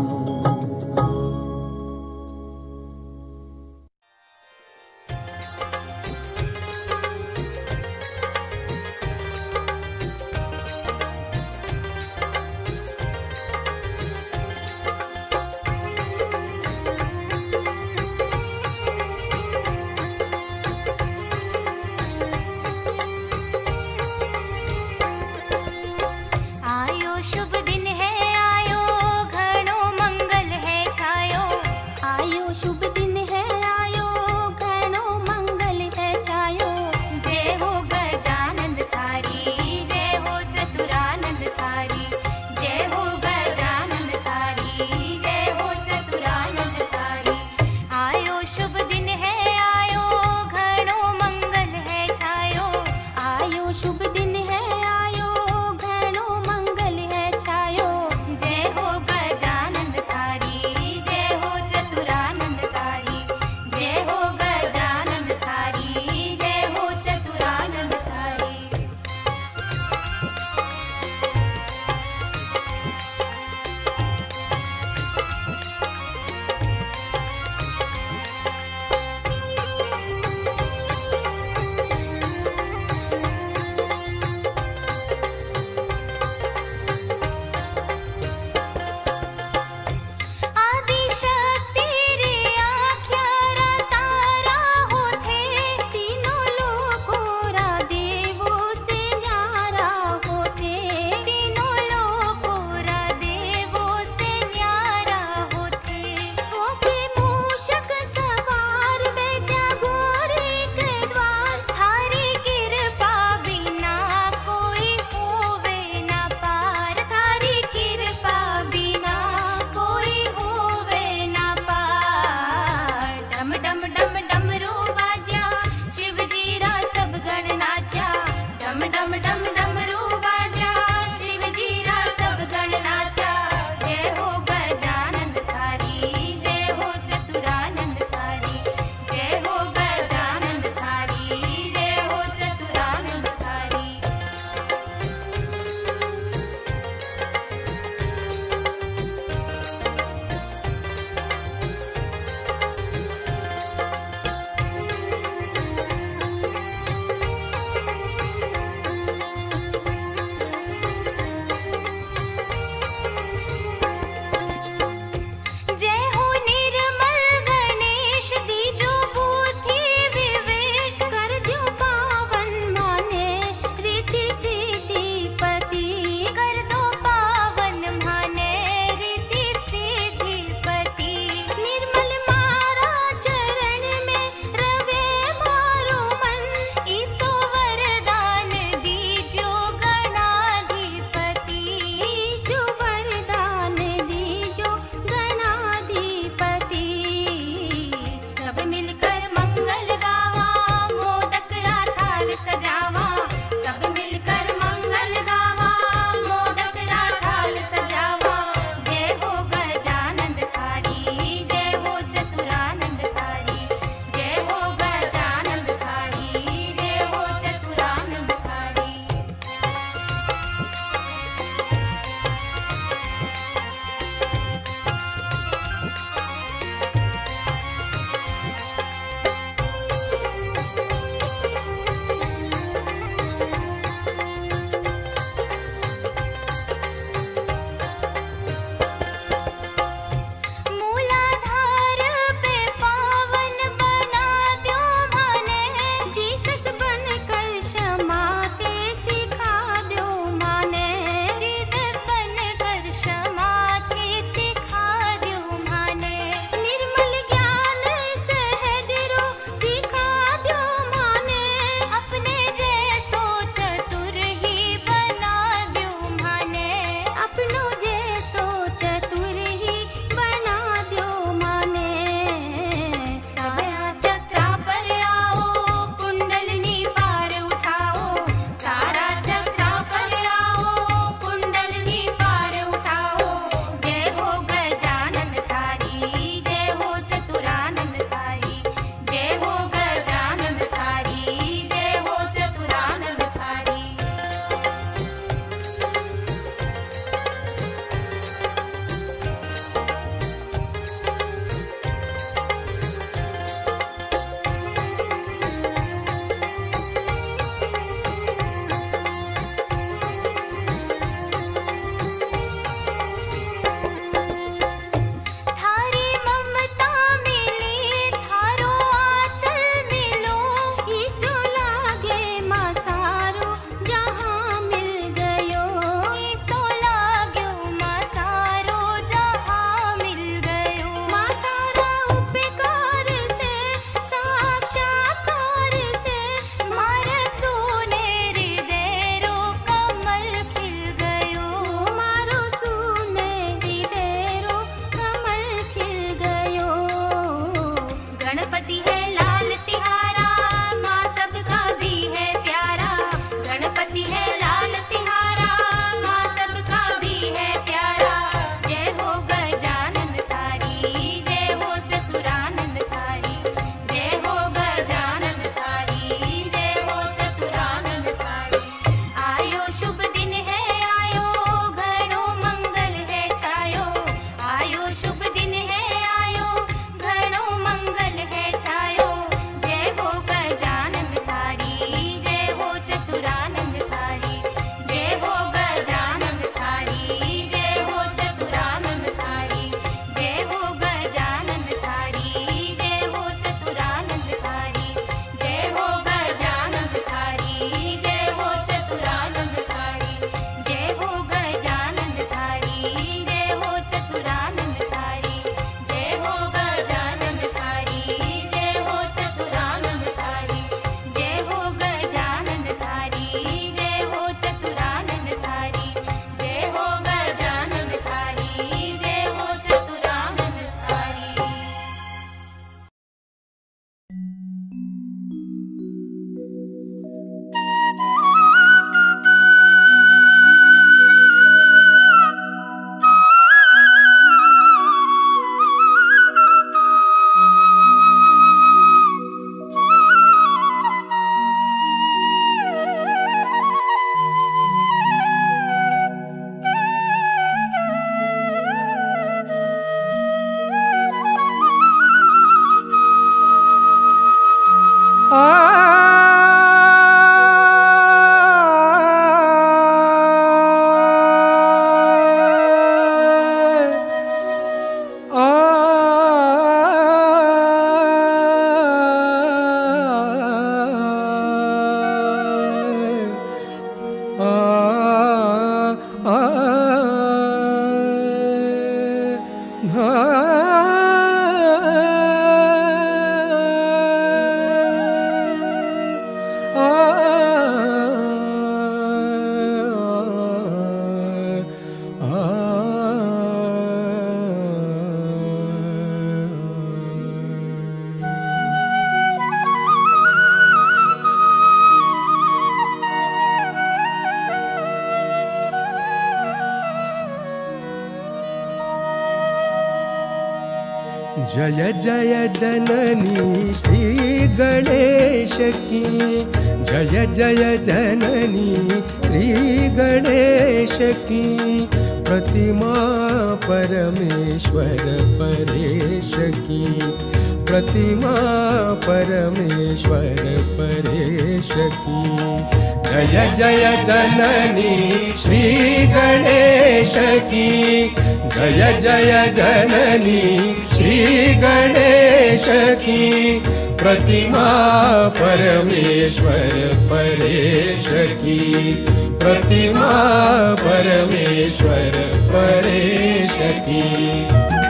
जय जय जननी श्री गणेश की, जय जय जननी श्री गणेश की, प्रतिमा परमेश्वर परेश की, प्रतिमा परमेश्वर परेश की। जय जय जननी श्री गणेश की, जय जय जननी श्री गणेश की, प्रतिमा परमेश्वर परेश की, प्रतिमा परमेश्वर परेश की।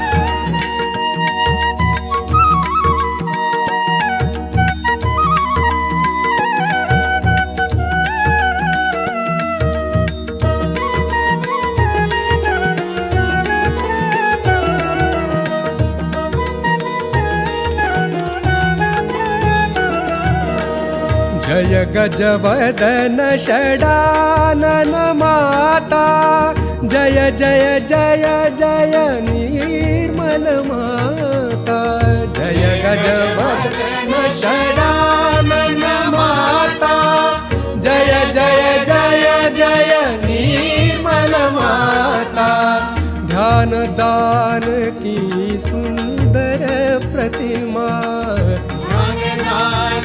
जय गजवदन षडानन माता, जय जय जय जय निर्मल माता, जय गजवदन षडानन माता, जय जय जय जय निर्मल माता। ध्यान दान की सुंदर प्रतिमा, ध्यान दान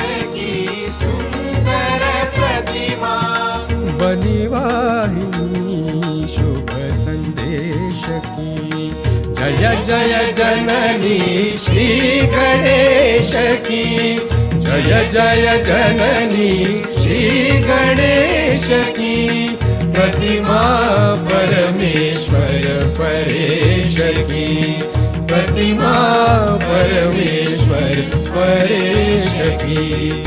बनी वाहिनी शुभ संदेश की। जय जय जननी श्री गणेश की, जय जय जननी श्री गणेश की, प्रतिमा परमेश्वर परेश की, प्रतिमा परमेश्वर परेश की।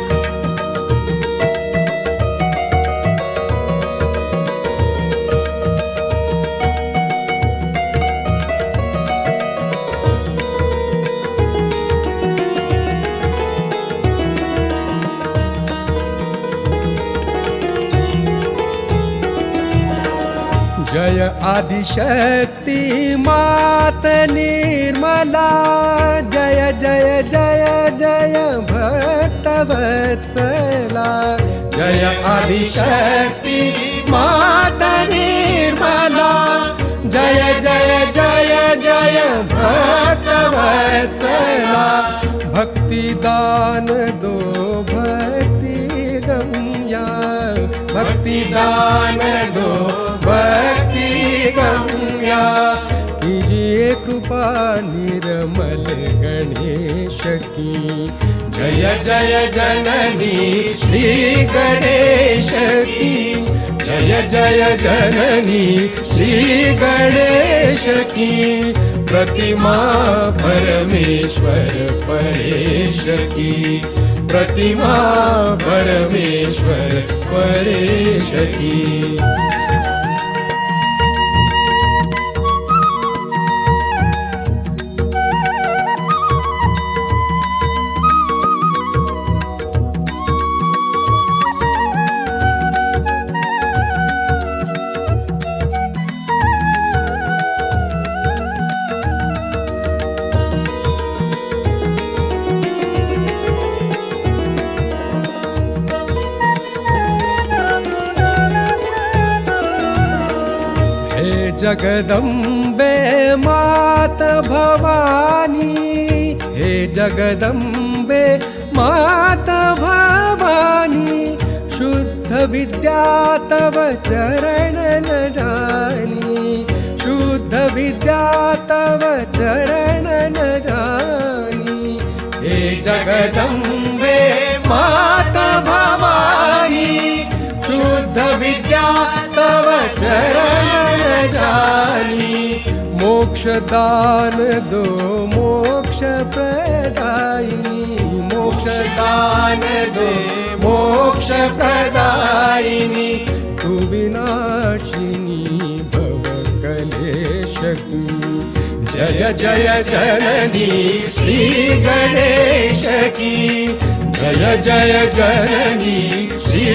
जय आदिशक्ति मात निर्मला, जय जय जय जय भक्तवत्सला, जय आदिशक्ति मात निर्मला, जय जय जय जय भक्तवत्सला। भक्ति दान दो भक्ति गम्या, भक्ति दान दो भक्ति गम्या, कीजिए कृपा निर्मल गणेश की। जय जय जननी श्री गणेश की, जय जय जननी श्री गणेश की, प्रतिमा परमेश्वर परेश की, प्रतिमा परमेश्वर परेश की। जगदम्बे मात भवानी, हे जगदम्बे मात भवानी, शुद्ध विद्या तव चरण न जानी, शुद्ध विद्या तव चरण न जानी। हे जगदम्बे मात भवानी, शुद्ध विद्या तव चरण न जानी। मोक्ष दान दो मोक्ष प्रदायिनी, मोक्ष दान दो मोक्ष प्रदायिनी, तू विनाशिनी भव कलेश की। जय जय जननी श्री गणेश की, जय जय जननी श्री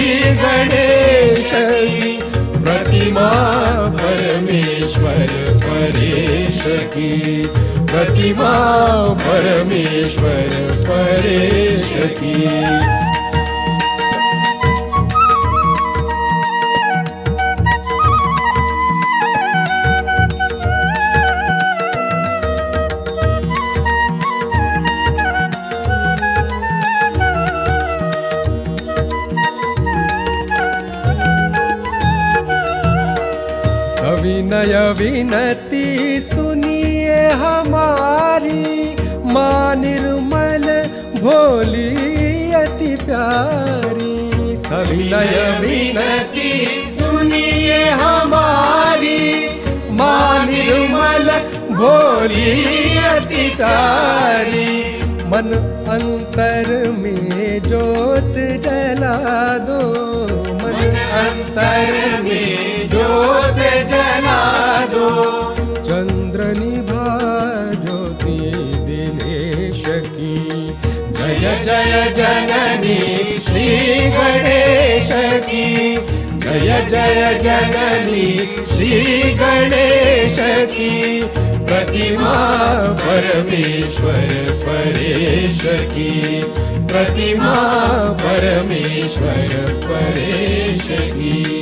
गणेश की, प्रतिमा परमेश्वर परेश परेश की प्रतिमा परमेश्वर परेश की। विनय विनती सुनिए हमारी, माँ निर्मल भोली अति प्यारी। सविनय विनती सुनिए हमारी, माँ निर्मल भोली अति प्यारी। मन अंतर में ज्योत जला दो, मन अंतर में ज्योत जला दो। चंद्र निभा ज्योति दिनेश की, जय जय जननी श्री गणेश की। जय जय जननी श्री गणेश की, प्रतिमा परमेश्वर परेश की। प्रतिमा परमेश्वर परेश की।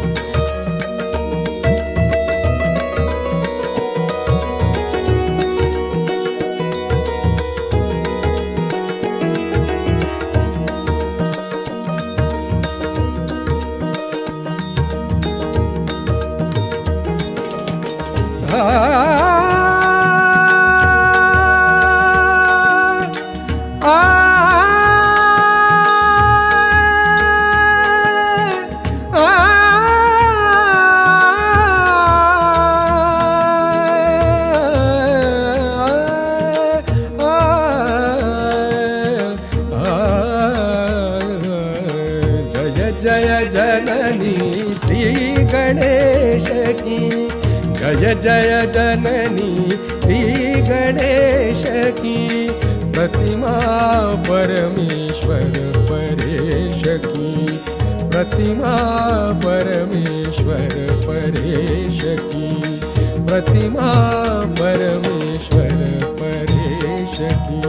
जय जय जननी श्री गणेश की। प्रतिमा परमेश्वर परेश की। प्रतिमा परमेश्वर परेश की। प्रतिमा परमेश्वर परेश की।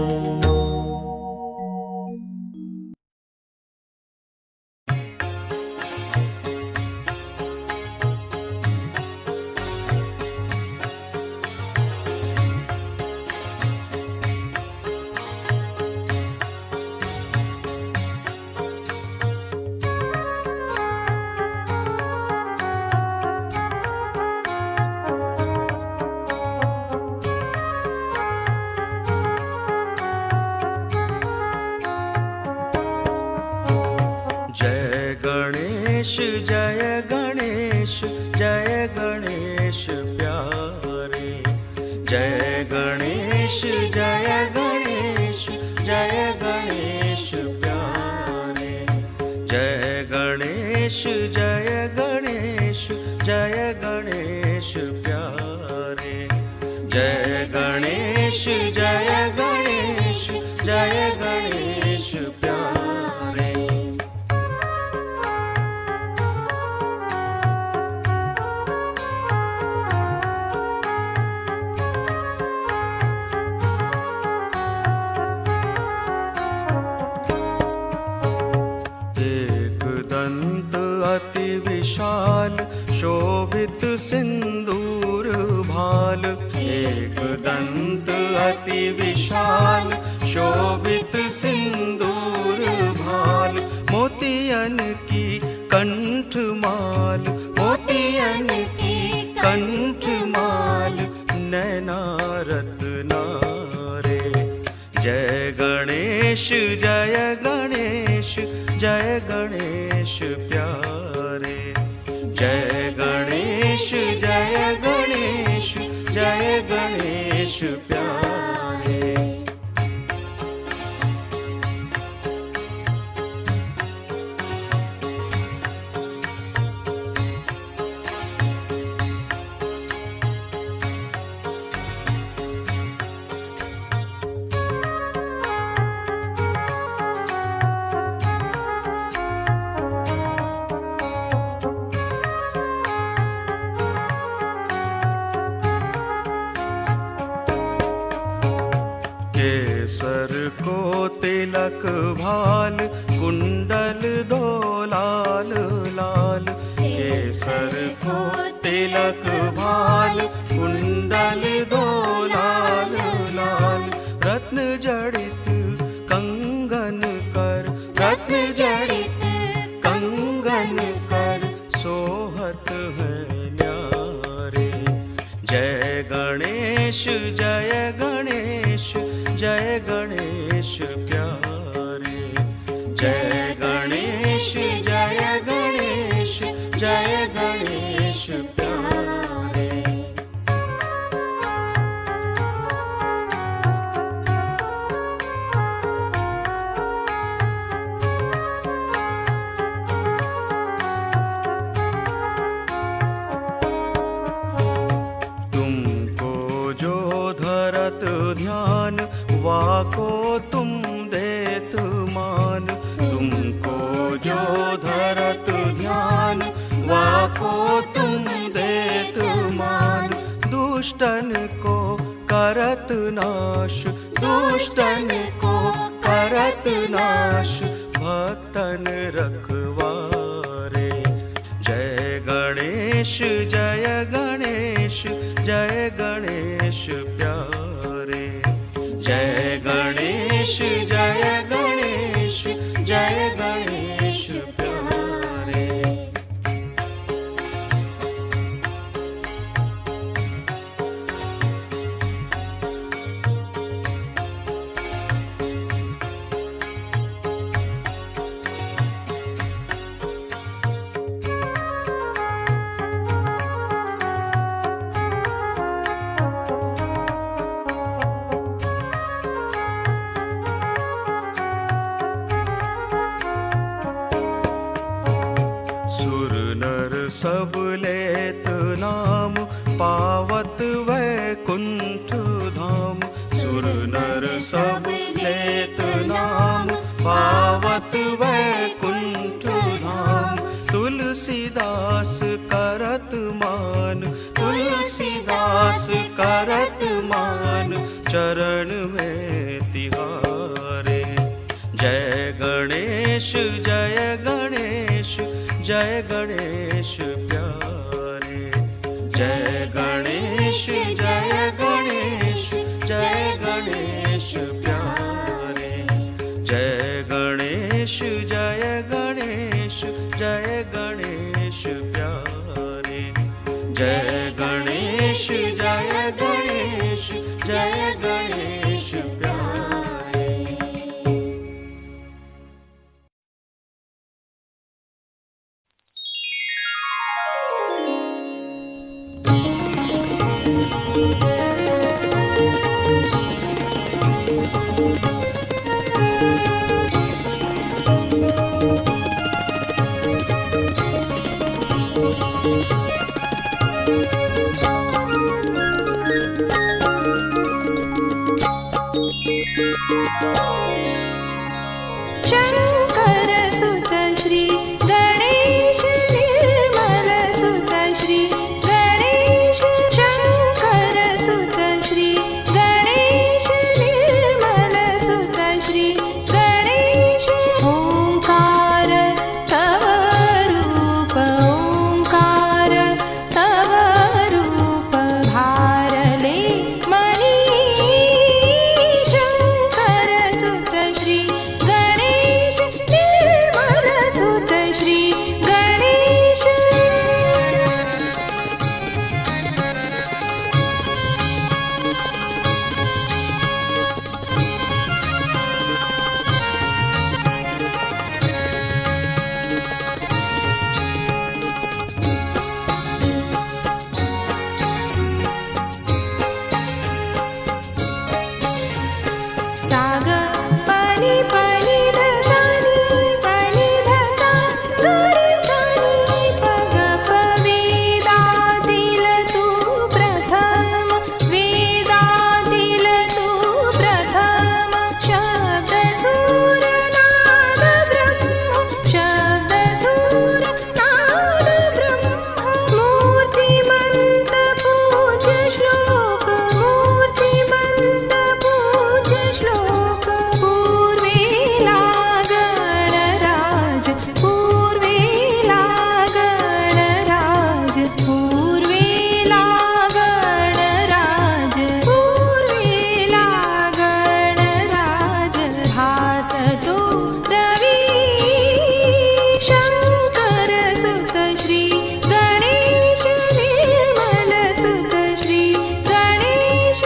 जय गणेश जय गणेश प्यारे। जय गणेश जय गणेश जय गणेश प्यारे। जय गणेश जय गणेश जय गणेश प्यारे। जय गणेश जय गणेश जय गणेश प्यारे। अति विशाल शोभित सिंदूर भाल। एक दंत अति विशाल शोभित सिंदूर भाल। मोतियन की कंठ माल, मोतियन की कंठ माल। नैना रत्ना रे। जय गणेश जय गणेश जय गणेश प्यारे। जय गणेश जय गणेश जय गणेश प्यारे। तिलक भाल कुंडल दो लाल लाल, केसर को तिलक भाल कुंडल दो लाल लाल, रत्न जड़ित कंगन कर, रत्न जड़ित कंगन कर, सोहत है न्यारे। जय गणेश जय गणेश जय गणेश प्यारे, जय गणेश जय गणेश जय गणेश प्यारे। तुमको जो धरत ध्यान वाको तुम देत मान, तुमको जो धरत ध्यान वाको तुम देत मान, दुष्टन को करत नाश, दुष्टन को करत नाश, भक्तन रखवारे। जय गणेश जय गणेश जय गणेश प्यारे, जय गणेश जय गणेश जय गणेश प्यारे। सब लेत नाम पावत वैकुंठ धाम, सुर नर सब लेत नाम पावत वैकुंठ धाम, तुलसीदास करत मान, तुलसीदास करत मान, चरण में तिहारे। जय गणेश जय गणेश जय गणेश प्यारे, जय गणेश जय गणेश जय गणेश प्यारे, जय गणेश जय गणेश जय गणेश प्यारे, जय गणेश जय गणेश जय गणेश प्यारे। शंकर सुत श्री गणेश निर्मल सुत श्री गणेश, शंकर सुत श्री गणेश निर्मल सुत श्री गणेश, ओंकार तव रूप ओंकार तव रूप भारले मनी, शंकर सुत श्री गणेश भासतो रवि शङ्कर सुत श्री गणेश निर्मल सुत श्री गणेश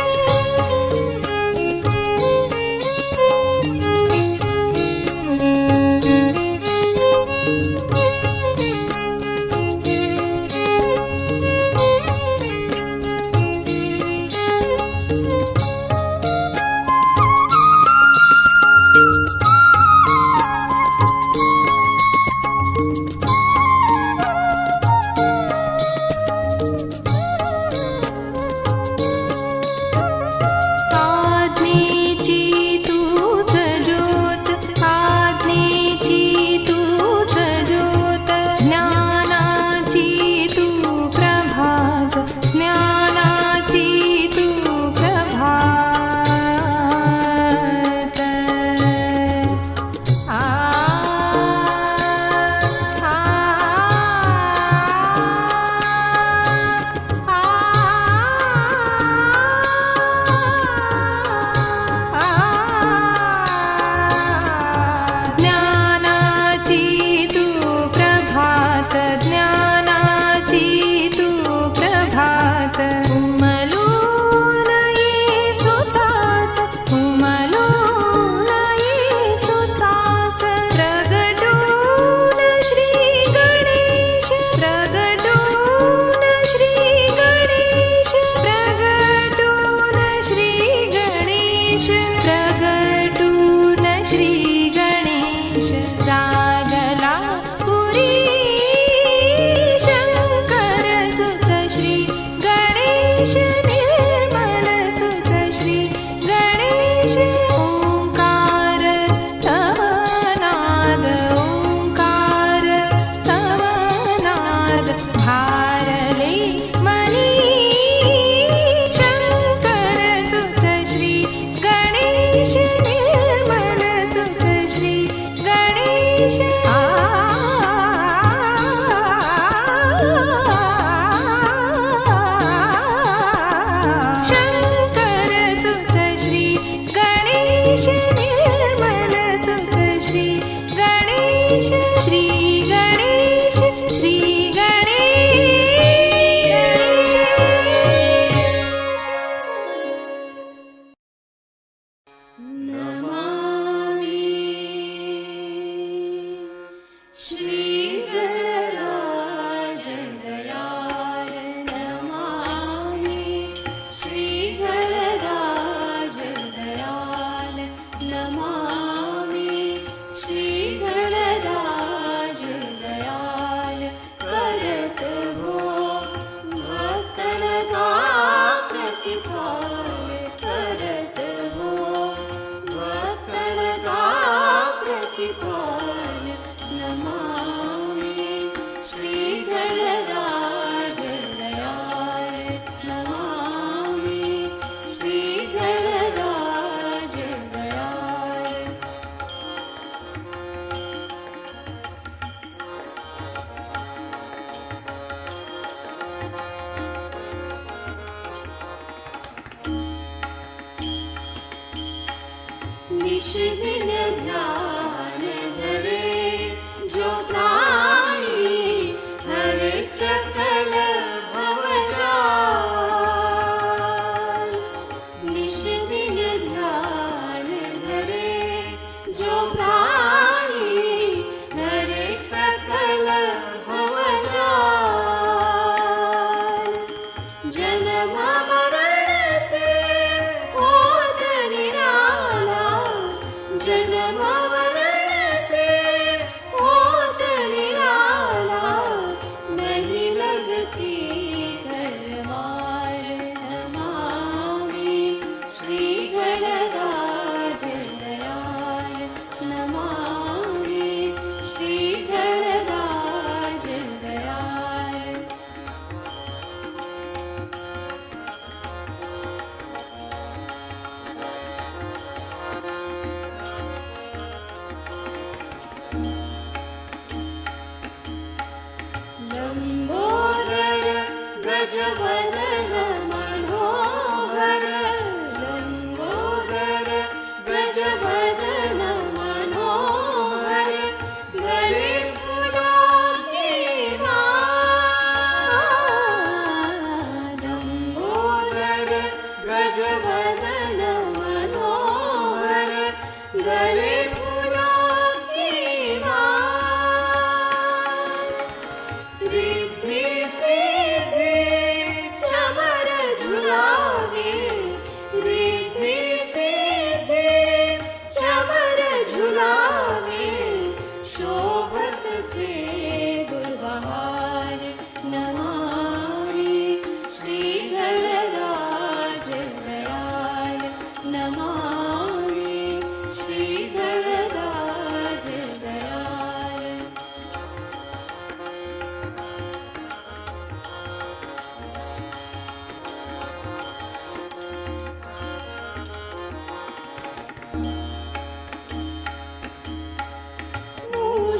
जन्म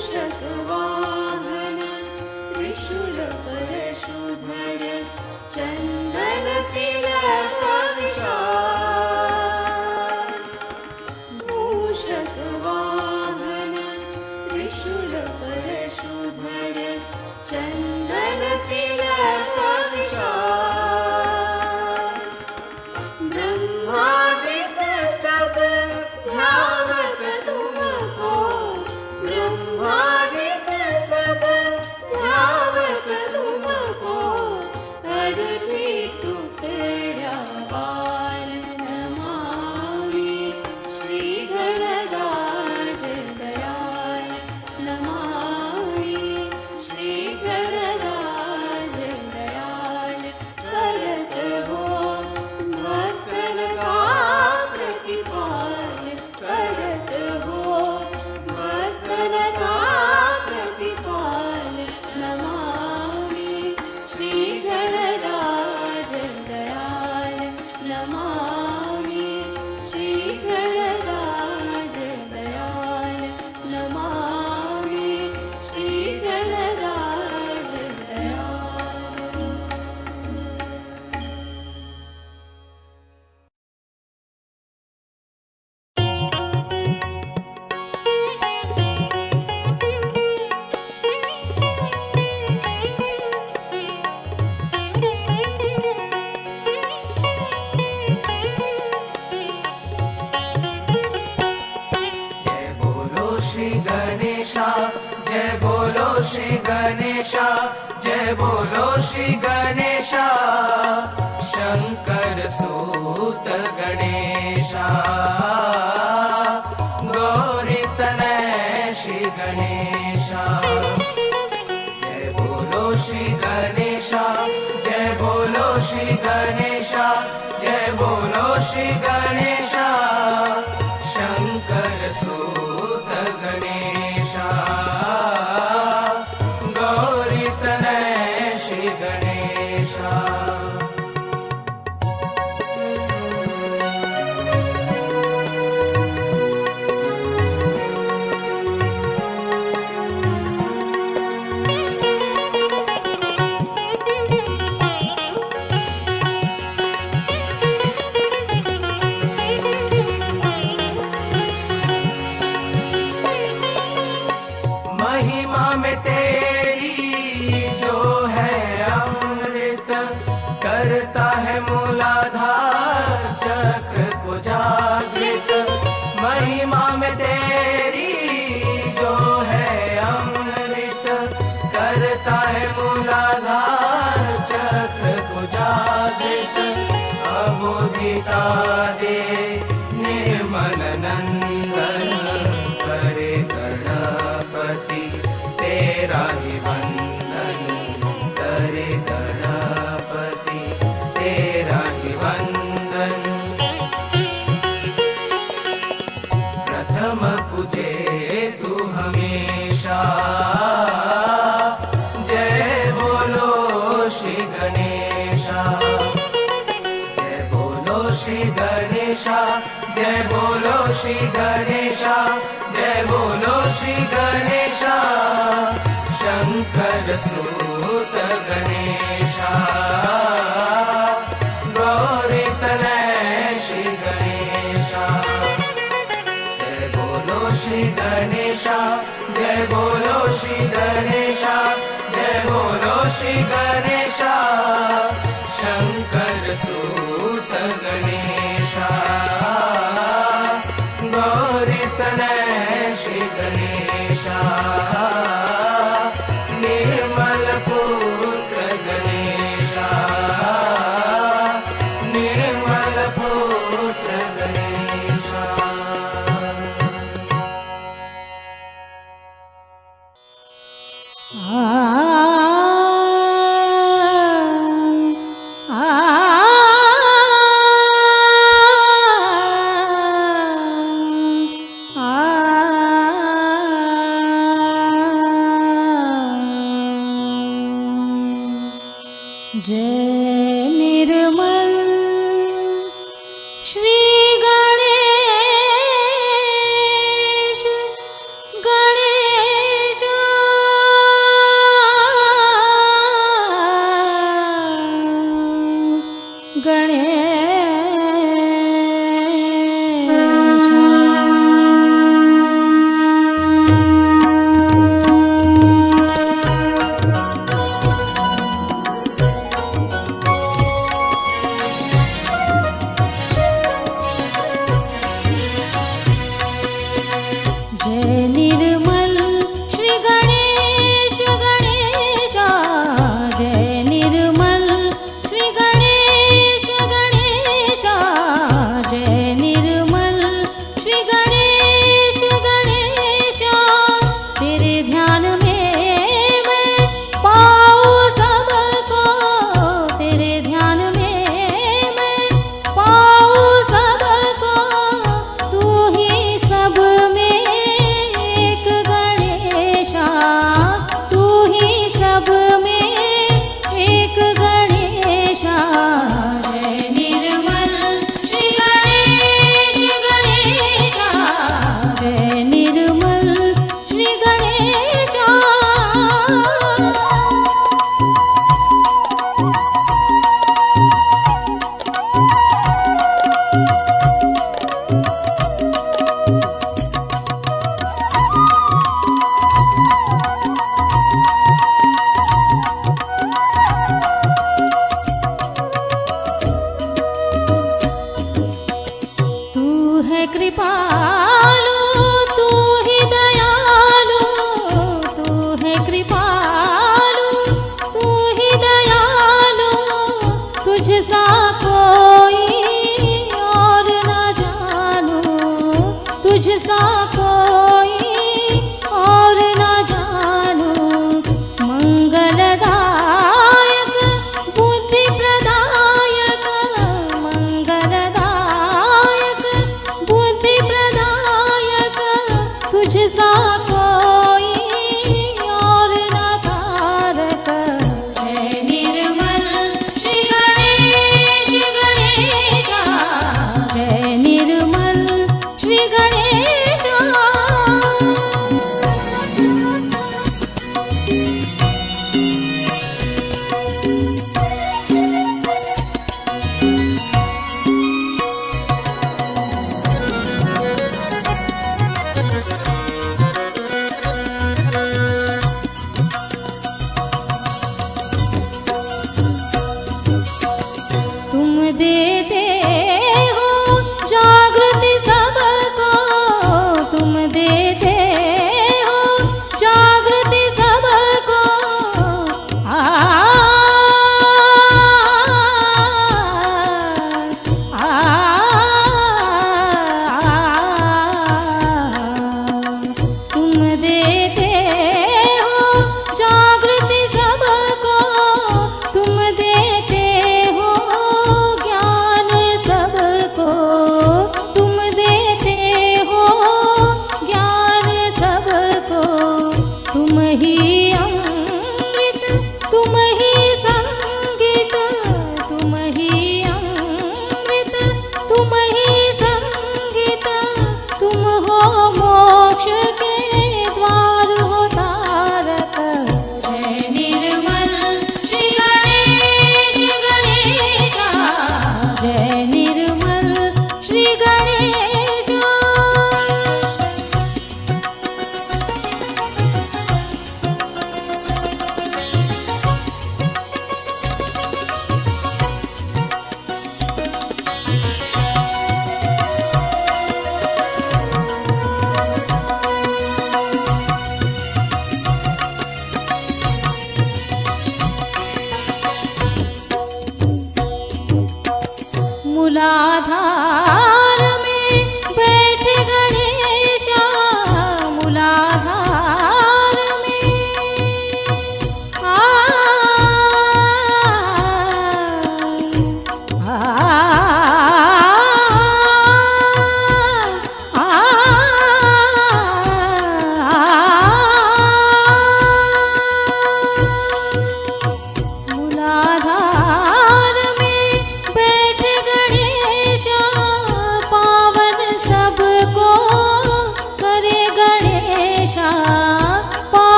मूषकवाहन त्रिशूलपरशुधर चन्दनतिलक विशाल मूषकवाहन त्रिशूलपरशुधर चन्दनतिलक विशाल ब्रह्मादिक सब ध्यावत तुमको ब्रह्मादिक सब ध्यावत तुमको अर्जी टुकड़ा बाल नमामि श्री गणराज दयाल नमामि श्री गणराज दयाल करत हो भक्तन का प्रतिपाल करत हो भक्तन का प्रतिपाल नमामि श्री गणराज दयाल नमामि श्री गणराज दयाल नमामि श्री गणराज दयाल जय बोलो श्री गणेशा जय बोलो श्री गणेशा जय बोलो श्री गणेशा शंकर सूत गणेशा गौरी तनय श्री गणेशा जय बोलो श्री गणेशा जय बोलो श्री गणेशा जय बोलो श्री गणेशा शंकर सूत गणेशा गौरी तनय श्री गणेशा महिमा में तेरी जो है अमृत करता है मूलाधार चक्र को जागृत महिमा में तेरी जो है अमृत करता है मूलाधार चक्र को जागृत अबोधिता दे निर्मल नंदन करे गणपति तेरा ही वंदन करे गणपति तेरा ही वंदन प्रथम पूजे तू हमेशा जय बोलो श्री गणेशा जय बोलो श्री गणेशा जय बोलो श्री गणेशा जय बोलो श्री गणेशा शंकर सूत गणेशा गौरी तनय श्री गणेशा जय बोलो श्री गणेशा जय बोलो श्री गणेशा जय बोलो श्री गणेशा शंकर सूत गणेशा गौरी तनय श्री गणेशा निर्मल पुत्र गणेशा निर्मल पुत्र गणेशा जय निर्मल श्री गणेश गणेश निर्मल श्री गणेश गणेशा, जय निर्मल श्री गणेश गणेशा, जय निर्मल श्री गणेश गणेशा। तेरे ध्यान में मैं पाऊँ सबको, तेरे ध्यान में मैं पाऊँ सबको, तू ही सब में एक गणेशा, तू ही सब में एक गणेशा। जय निर्मल श्री गणेश गणेशा, जय निर्मल श्री गणेशा। तू है कृपालु, तू ही दयालु, तू है कृपालु, तू ही दयालु। तुझ सा कोई और न जानू, तुझ सा कोई और न जानू। मंगलदायक बुद्धि प्रदायक, मंगलदायक बुद्धि प्रदायक, तुझ सा कोई और न कारक। जय निर्मल श्री गणेश गणेशा, जय निर्मल श्री गणेशा।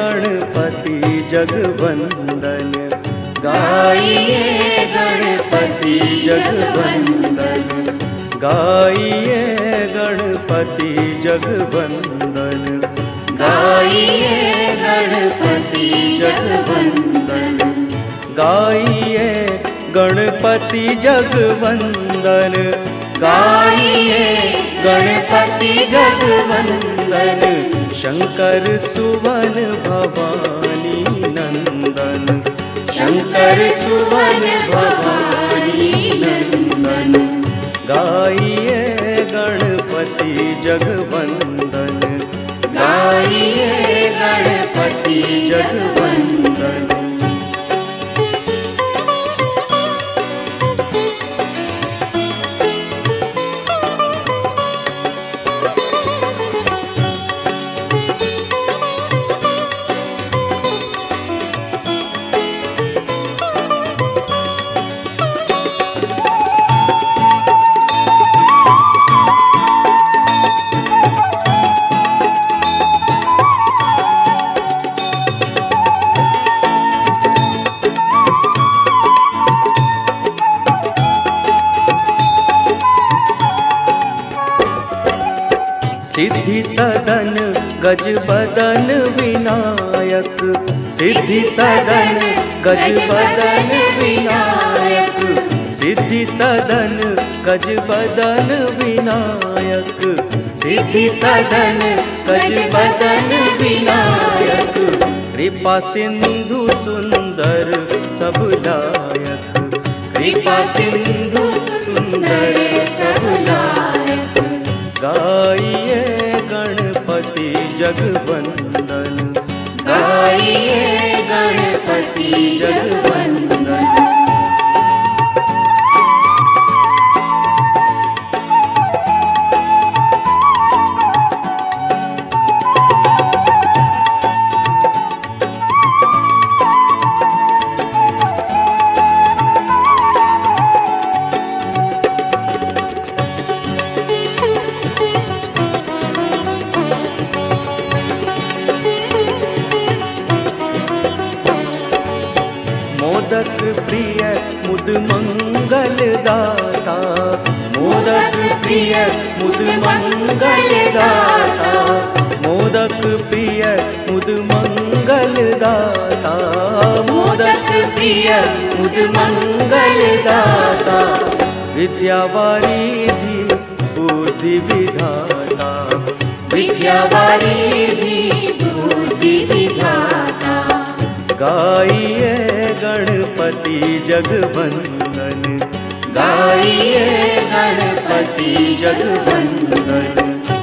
गणपति जगवंदन, गाइए गणपति जगवंदन, गाइए गणपति जगवंदन, गाइए गणपति जगवंदन, गाइए गणपति जगवंदन, गाइए गणपति जगवंदन, शंकर सुवन भवानी नंदन, शंकर सुवन भवानी नंदन, गाइए गणपति जगवंदन, गाइए गणपति जगवंदन। सिद्धि सदन गज बदन विनायक, सिद्धि सदन गज बदन विनायक, सिद्धि सदन गज बदन विनायक, सिद्धि सदन गज बदन विनायक, कृपा सिंधु सुंदर सब लायक, कृपा सिंधु सुंदर सब लायक, गाइए गणपति जगवंदन, गाइए गणपति जगवंदन। मोदक प्रिय मुद मंगल दाता, मोदक प्रिय मुद मंगल दाता, मोदक प्रिय मुद मंगल दाता, मोदक प्रिय मुद मंगल दाता, विद्यावारिधि बुद्धि विधाता, विद्यावारिधि बुद्धि विधाता, गाइए गणपति जगवंदन, गाइए गणपति जगवंदन।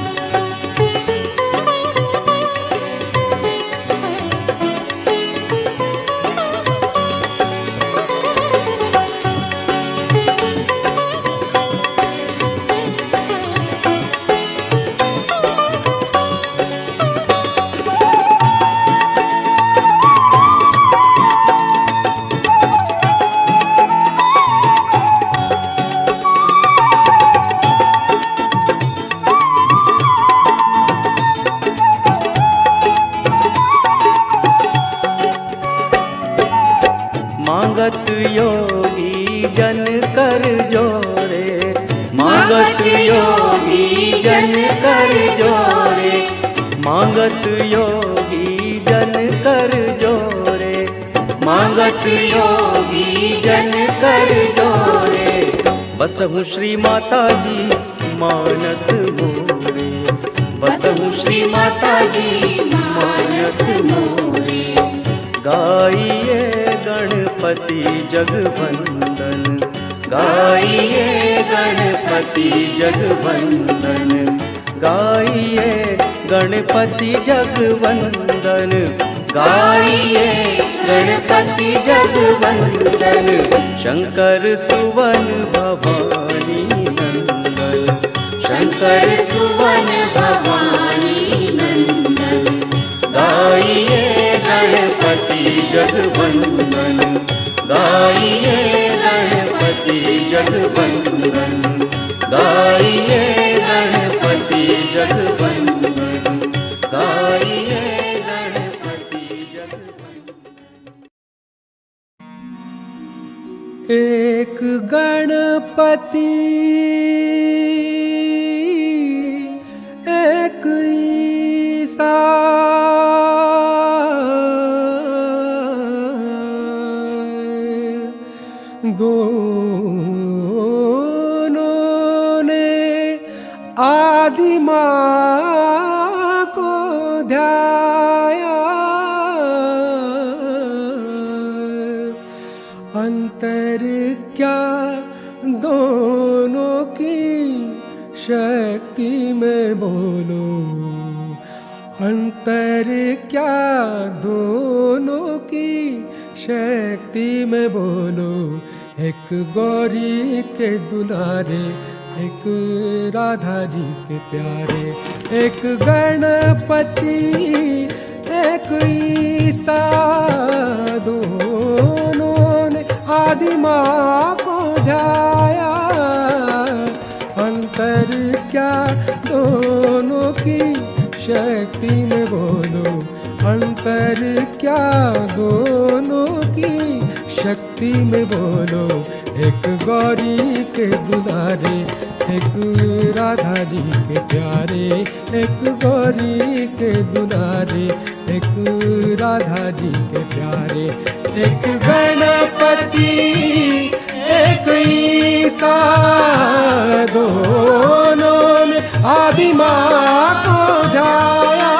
मांगत योगी जन कर जोरे, मांगत योगी जन कर जोरे, मांगत योगी जन कर जोरे, मांगत योगी जन कर जोरे, बसहु श्री माता जी मानस मोरे, बसहु श्री माता जी मानस मोरे, गाइए गणपति जगवंदन, गाइए गणपति जगवंदन, गाइए गणपति जगवंदन, गाइए गणपति जगवंदन, शंकर सुवन भवानी नंदन, शंकर सुवन भवानी नंदन, गाइए गणपति जगवंदन, गाइए गणपति जगवंदन, गाइए गणपति जगवंदन, गाइए गणपति एक गणपति एक ईसा, दोनों ने आदि माँ को ध्याया, अंतर क्या दोनों की शक्ति में बोलो, अंतर क्या दोनों की शक्ति में बोलो। एक गौरी के दुलारे, एक राधा जी के प्यारे, एक गणपति एक ईसा, दोनों ने आदि माँ को ध्याया, अंतर क्या दोनों की शक्ति में बोलो, अंतर क्या दोनों की शक्ति में बोलो। एक गौरी के दुलारे, एक राधा जी के प्यारे, एक गौरी के दुलारे, एक राधा जी के प्यारे, एक गणपति एक ईसा, दोनों ने आदि माँ को ध्याया,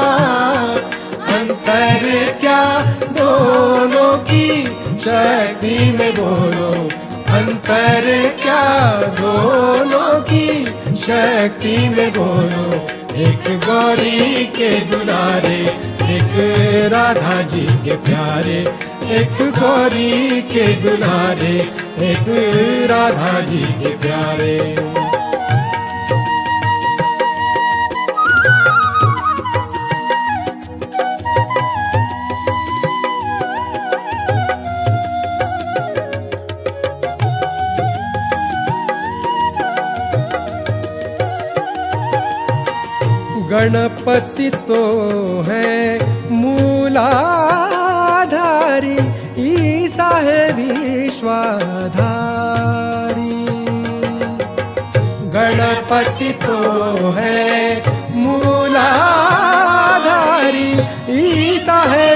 अंतर क्या दोनों की शक्ति में बोलो, अंतर क्या दोनों की शक्ति में बोलो। एक गौरी के दुलारे, एक राधा जी के प्यारे, एक गौरी के दुलारे, एक राधा जी के प्यारे। गणपति तो है मूलाधारी, ईसा है विश्वाधारी। गणपति तो है मूलाधारी, ईसा है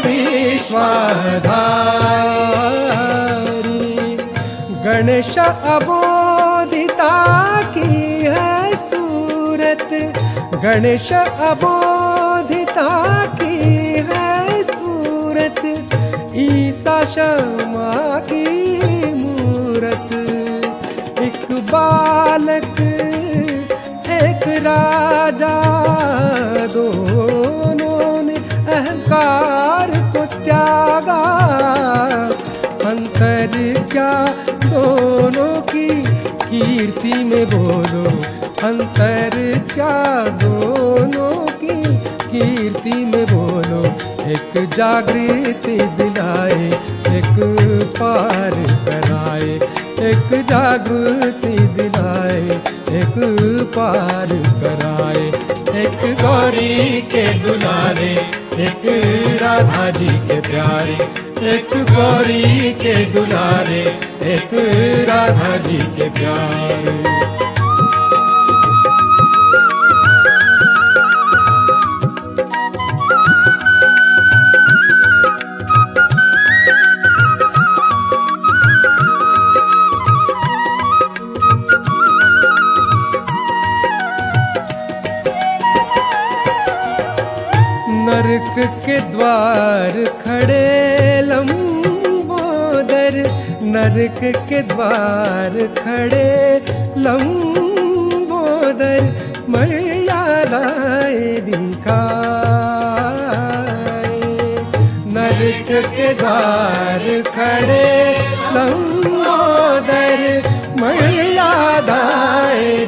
विश्वाधारी। गणेश अबोधिता की है सूरत, गणेश अबोधिता की है सूरत, ईसा क्षमा की मूरत। एक बालक एक राजा, दोनों ने अहंकार को त्यागा, अंतर क्या दोनों की कीर्ति में बोलो, अंतर क्या दोनों की कीर्ति में बोलो। एक जागृति दिलाए, एक पार कराए, एक जागृति दिलाए, एक पार कराए। एक गौरी के दुलारे, एक राधा जी के प्यारे, एक गौरी के दुलारे, एक राधा जी के प्यारे। नरक के द्वार खड़े लंबोदर, नरक के द्वार खड़े लंबोदर, मर्यादाएं दिखाए। नरक के द्वार खड़े लंबोदर, मर्यादाएं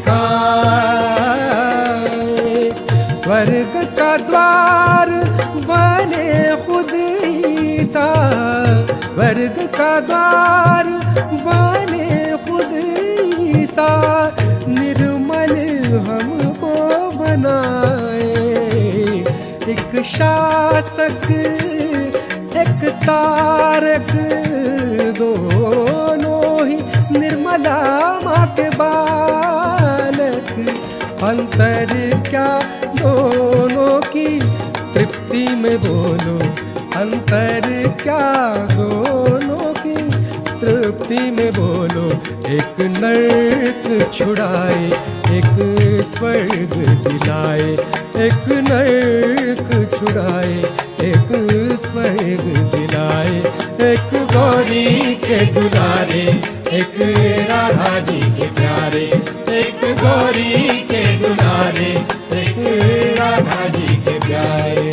दिखाए। स्वर्ग का द्वार बने खुद ईसा, स्वर्ग का द्वार बने खुद ईसा, निर्मल हमको बनाए। एक शासक एक एक तारक दोनों ही निर्मला माँ के बालक। अंतर क्या दोनों की तृप्ति में बोलो, अंतर क्या दोनों की तृप्ति में बोलो। एक नरक छुड़ाए एक स्वर्ग दिलाए, एक नरक छुड़ाए एक स्वर्ग दिलाए। एक गौरी के दुलारे एक राधा जी के प्यारे, एक गौरी के दुलारे एक राधा जी के प्यारे।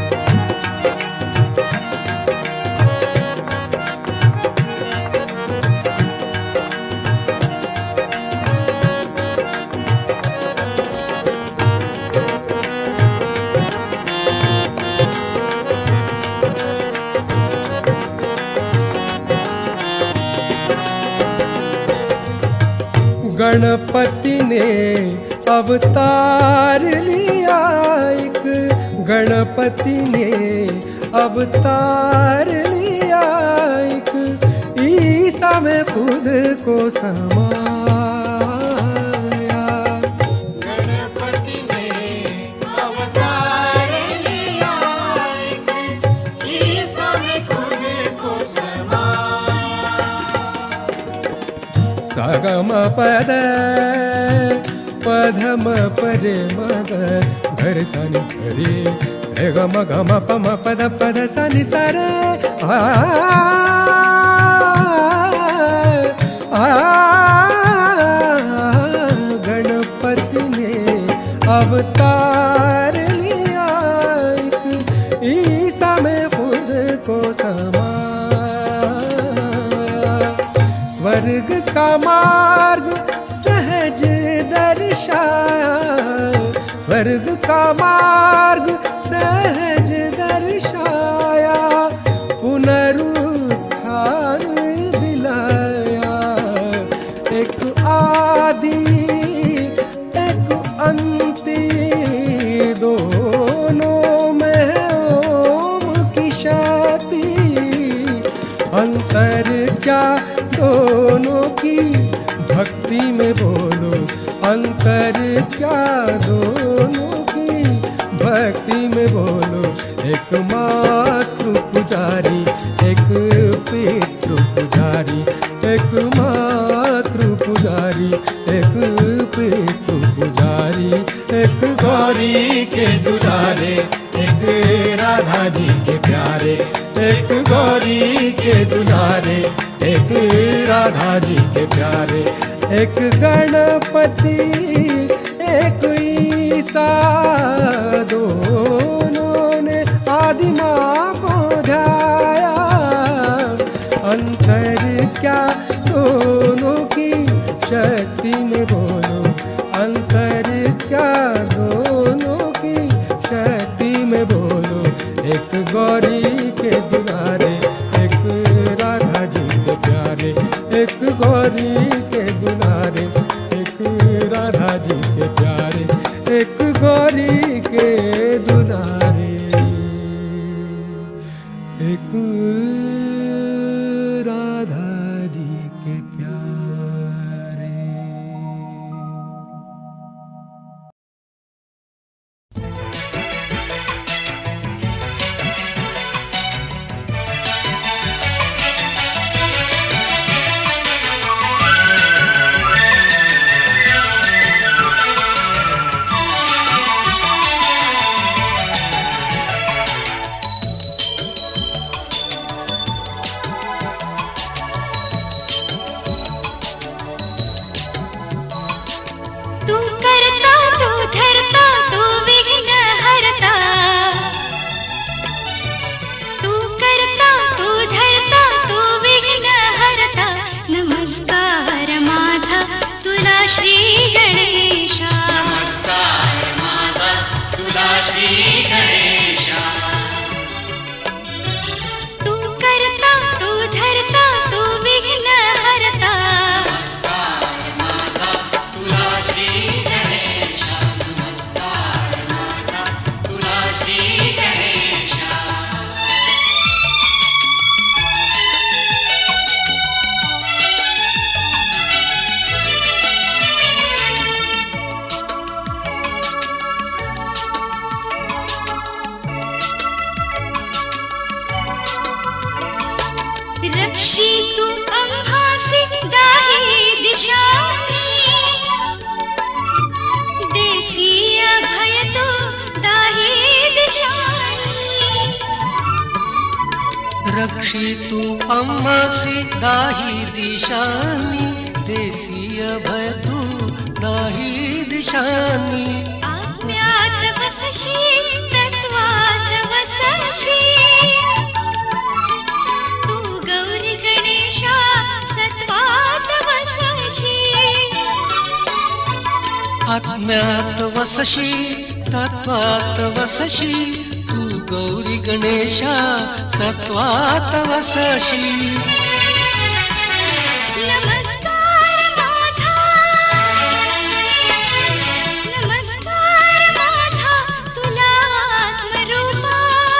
गणपति ने अवतार लिया एक, गणपति ने अवतार लिया एक। ईसा में खुद को समाया, गणपति ने अवतार लिया एक, ईसा में खुद को समाया। सगम पद पधम परे मग घर सनि हरे रे गम गम पम पद पद सनि सरे। आ आ गणपति ने अवतार लिया एक, ईसा में खुद को समाया। स्वर्ग का मार्ग सहज दर्शाया, स्वर्ग का मार्ग सहज दर्शाया। पुनरुत्थान दिलाया, एक आदि एक अंति दोनों में ओम की शक्ति। अंतर क्या दोनों की भक्ति में बोलो, अंतर क्या दोनों की भक्ति में बोलो। एक मातृ पुजारी एक पितृ पुजारी, एक मातृ पुजारी एक पितृ पुजारी। एक गौरी के दुलारे एक राधा जी के प्यारे, एक गौरी के दुलारे एक राधा जी के प्यारे। एक गणपति एक ईसा दोनों ने आदि माँ को ध्याया। अंतर क्या दोनों की शक्ति में बोलो, अंतर क्या दोनों की शक्ति में बोलो। एक गौरी के दुलारे एक राधा जी के प्यारे, एक गौरी के दुलारे एक राधा जी के प्यारे, एक गौरी के दुलारे एक राधा जी के प्यारे। रक्षितु आम्हासी दाही दिशांनी देसी अभयतु दाही दिशांनी रक्षितु आम्हासी दाही दिशांनी देसी अभयतु दाही दिशांनी आत्म्यात वसशी तत्वात वसशी गौरी गणेशा सत्वात वसशी आत्म्यात वसशी तत्वात वसशी तू गौरी गणेशा सत्वात वसशी नमस्कार माझा नमस्कार माझा तुला आत्मरूपा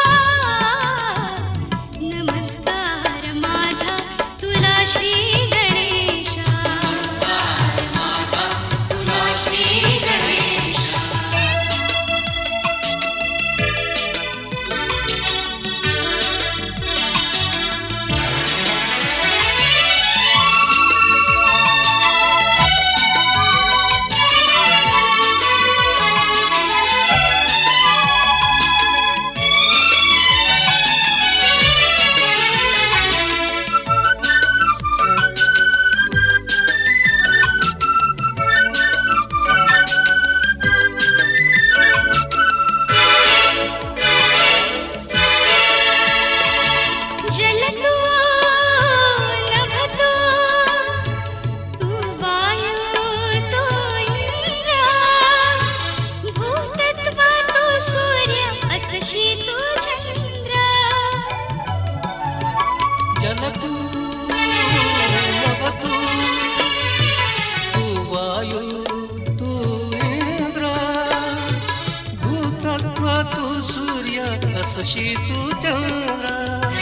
नमस्कार माझा तुला श्री गणेशा नमस्कार माझा तुला श्री गणेशा जलतु नभतु तू वायु तू इंद्र भूतत्व तू सूर्य असशी तू चंद्र जलतु नभतु तू वायु तू इंद्र भूतत्व तू सूर्य असशी तू चंद्र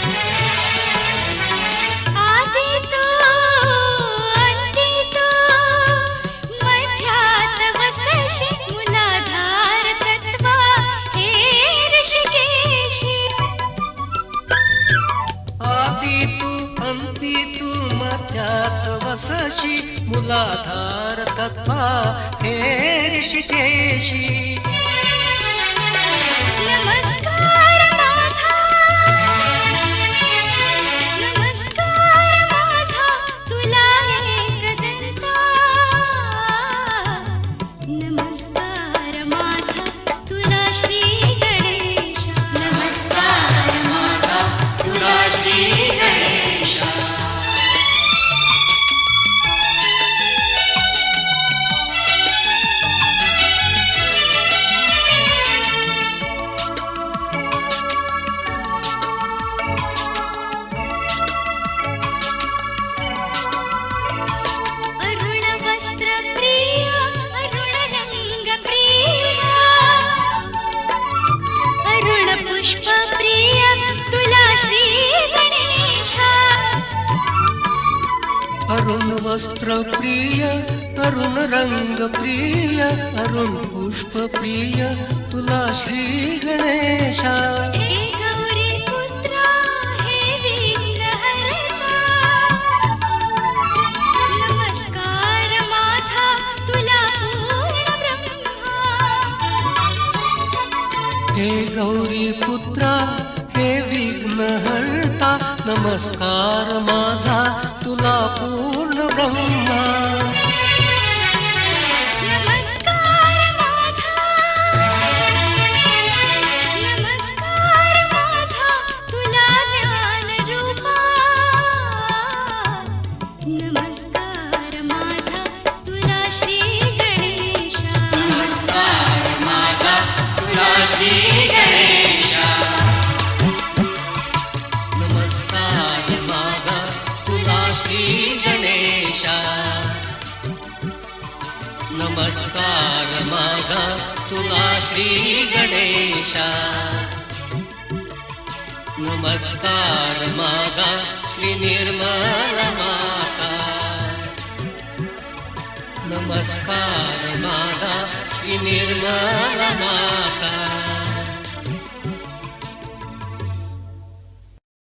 आदि तू अंति तू मध्यात वसशी मूलाधार तत्व हे ऋषिकेशी आदि तू अंति तू मध्यात वसशी मूलाधार तत्वा हे ऋषिकेशी नमस्कार माझा नमस्कार माझा तुला एकदंता नमस्कार माझा तुला श्री गणेशा नमस्कार माझा तुला श्री गणेशा अरुण वस्त्र प्रिय अरुण रंग प्रिय अरुण पुष्प प्रिय तुला श्री गणेशा अरुण वस्त्र प्रिय अरुण रंग प्रिय अरुण पुष्प प्रिय तुला श्री गणेशा हे गौरी पुत्रा हे विघ्नहर्ता नमस्कार माझा तुला पूर्ण ब्रह्मा हे गौरी पुत्रा हे विघ्नहर्ता नमस्कार माझा तुला पूर्ण ब्रह्मा नमस्कार माझा नमस्कार माझा तुला ज्ञान रूपा नमस्कार माझा तुला श्री गणेशा नमस्कार माझा तुला श्री गणेशा नमस्कार माझा तुला श्री गणेशा नमस्कार माझा तुला श्री गणेशा नमस्कार माझा श्री निर्मल माता नमस्कार माझा श्री निर्मल माता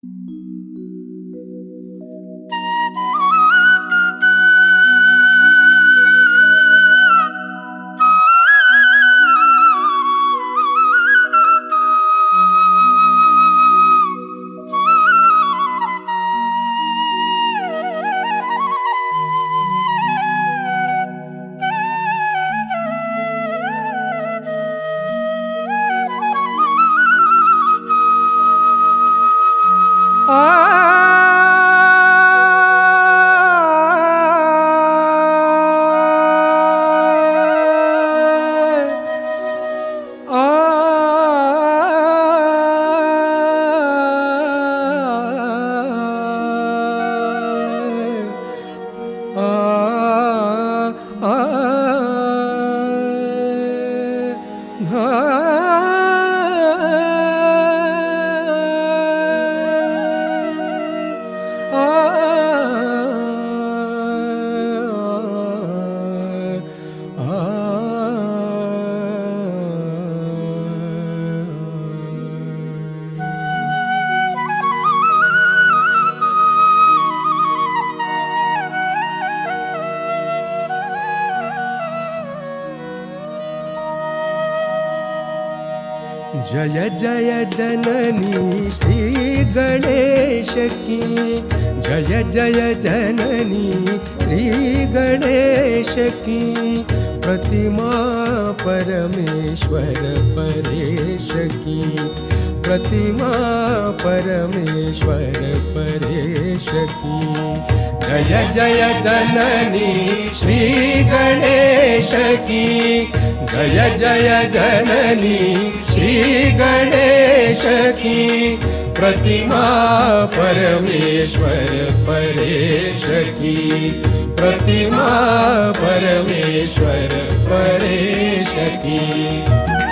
जय जय जननी श्री गणेश की, जय जय जननी श्री गणेश की, प्रतिमा परमेश्वर परेश की, प्रतिमा परमेश्वर परेश की। जय जय जननी श्री गणेश की, जय जय जननी श्री गणेश की, प्रतिमा परमेश्वर परेश की, प्रतिमा परमेश्वर परेश की।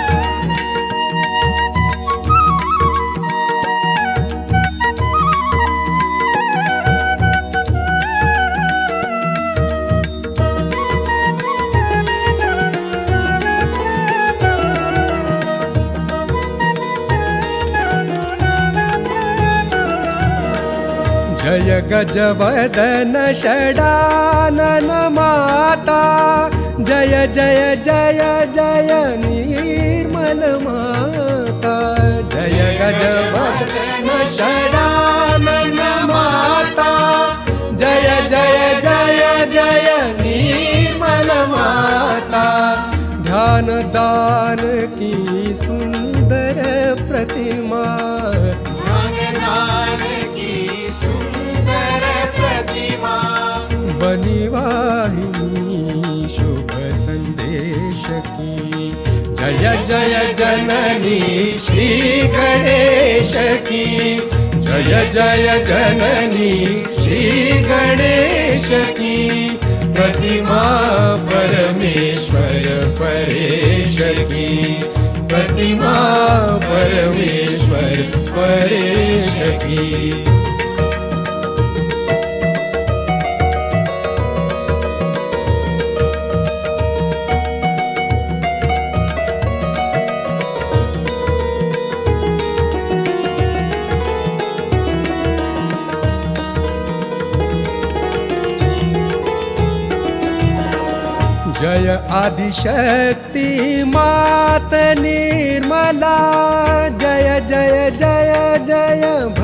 जय गजवदन षडानन माता, जय जय जय जय निर्मल माता, जय गजवदन षडानन माता, जय जय जय जय निर्मल माता। ध्यान दान की सुंदर प्रतिमा, बनी वाहिनी शुभ संदेश की। जय जय जननी श्री गणेश की, जय जय जननी श्री गणेश की, प्रतिमा परमेश्वर परेश की, प्रतिमा परमेश्वर परेश की। जय आदिशक्ति मात निर्मला, जय जय जय जय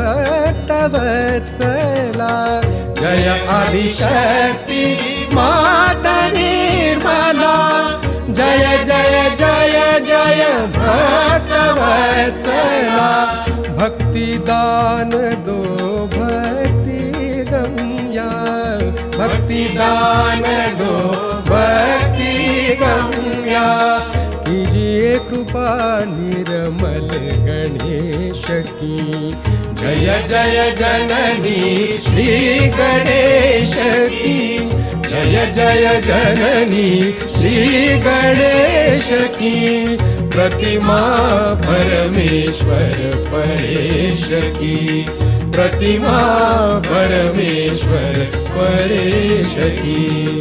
भक्तवत्सला, जय आदिशक्ति मात निर्मला, जय जय जय जय भक्तवत्सला। भक्ति दान दो भक्ति गम्या, भक्ति दान दो भक्ति गम्या, कीजिए कृपा निर्मल गणेश की। जय जय जननी श्री गणेश की, जय जय जननी श्री गणेश की, प्रतिमा परमेश्वर परेश की, प्रतिमा परमेश्वर परेश की।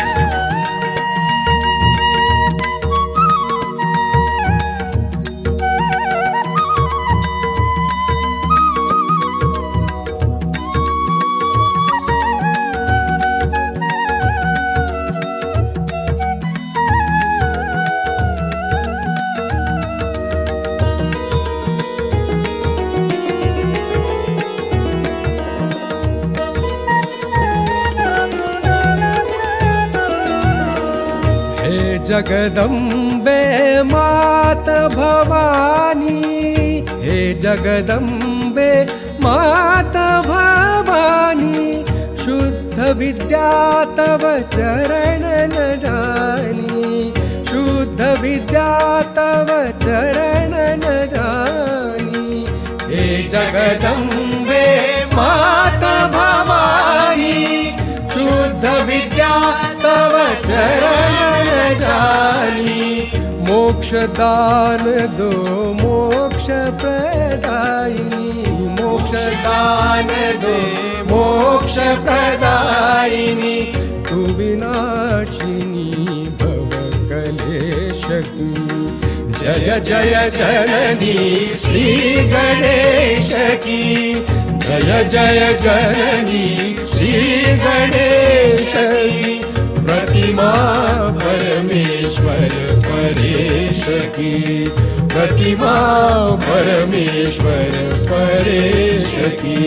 जगदम्बे मात भवानी, हे जगदम्बे मात भवानी, शुद्ध विद्या तव चरण न जानी, शुद्ध विद्या तव चरण न जानी। हे जगदम्बे मात भवानी, शुद्ध विद्या तव चरण जानी। मोक्ष दान दो मोक्ष प्रदायिनी, मोक्ष दान दो मोक्ष प्रदायिनी, तू विनाशिनी भव कलेश की। जय जय जननी श्री गणेश की, जय जय जननी श्री गणेश की, प्रतिमा परमेश्वर परेश की, प्रतिमा परमेश्वर परेश की।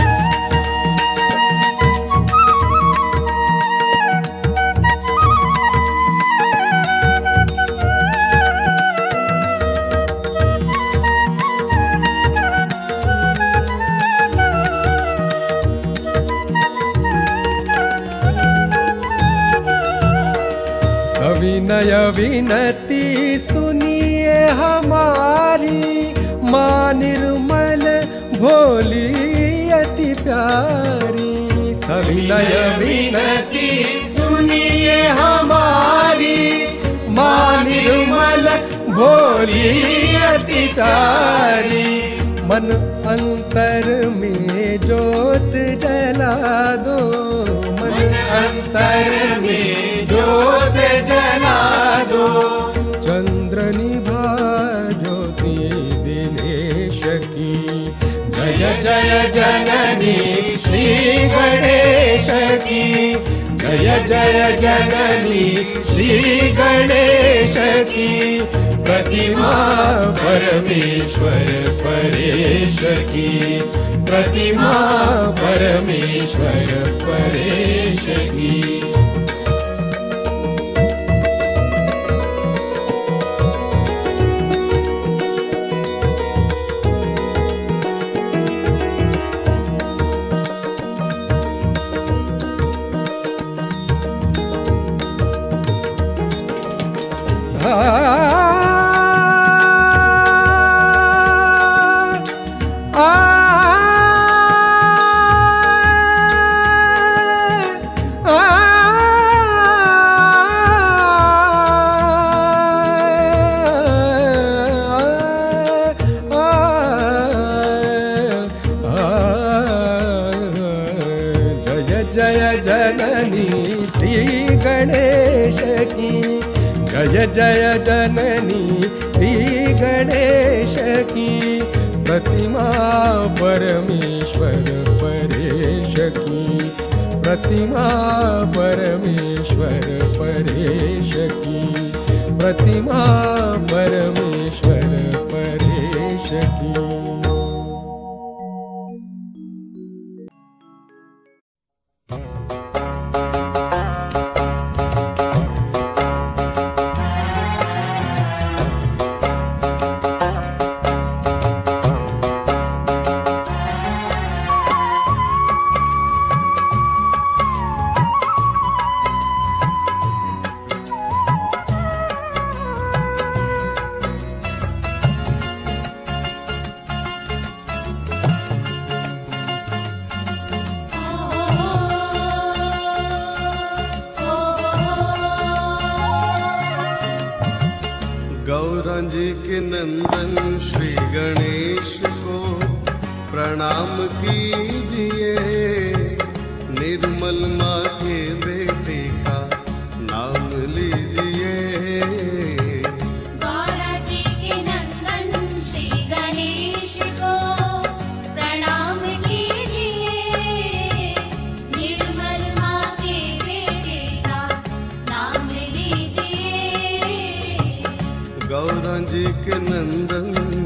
सविनय विनती सुनिए हमारी, माँ निर्मल भोली अति प्यारी। सविनय विनती सुनिए हमारी, माँ निर्मल भोली अति प्यारी। मन अंतर में ज्योत जला दो, मन अंतर में ज्योत जला दो। चंद्र निभा ज्योति दिनेश की। जय जय जननी श्री गणेश की। जय जय जननी श्री गणेश की। प्रतिमा परमेश्वर परेश की। प्रतिमा परमेश्वर परेश की। जय जय जननी श्री गणेश की। प्रतिमा परमेश्वर परेश की। प्रतिमा परमेश्वर परेश की। प्रतिमा परमेश्वर परेश की। गौरांजी के नंदन श्री गणेश को प्रणाम कीजिए। निर्मल माँ के बेटे का नाम लीजिए। गौरांजी के नंदन श्री गणेश को प्रणाम कीजिए। निर्मल माँ के बेटे का नाम लीजिए। गौरांजी के नंदन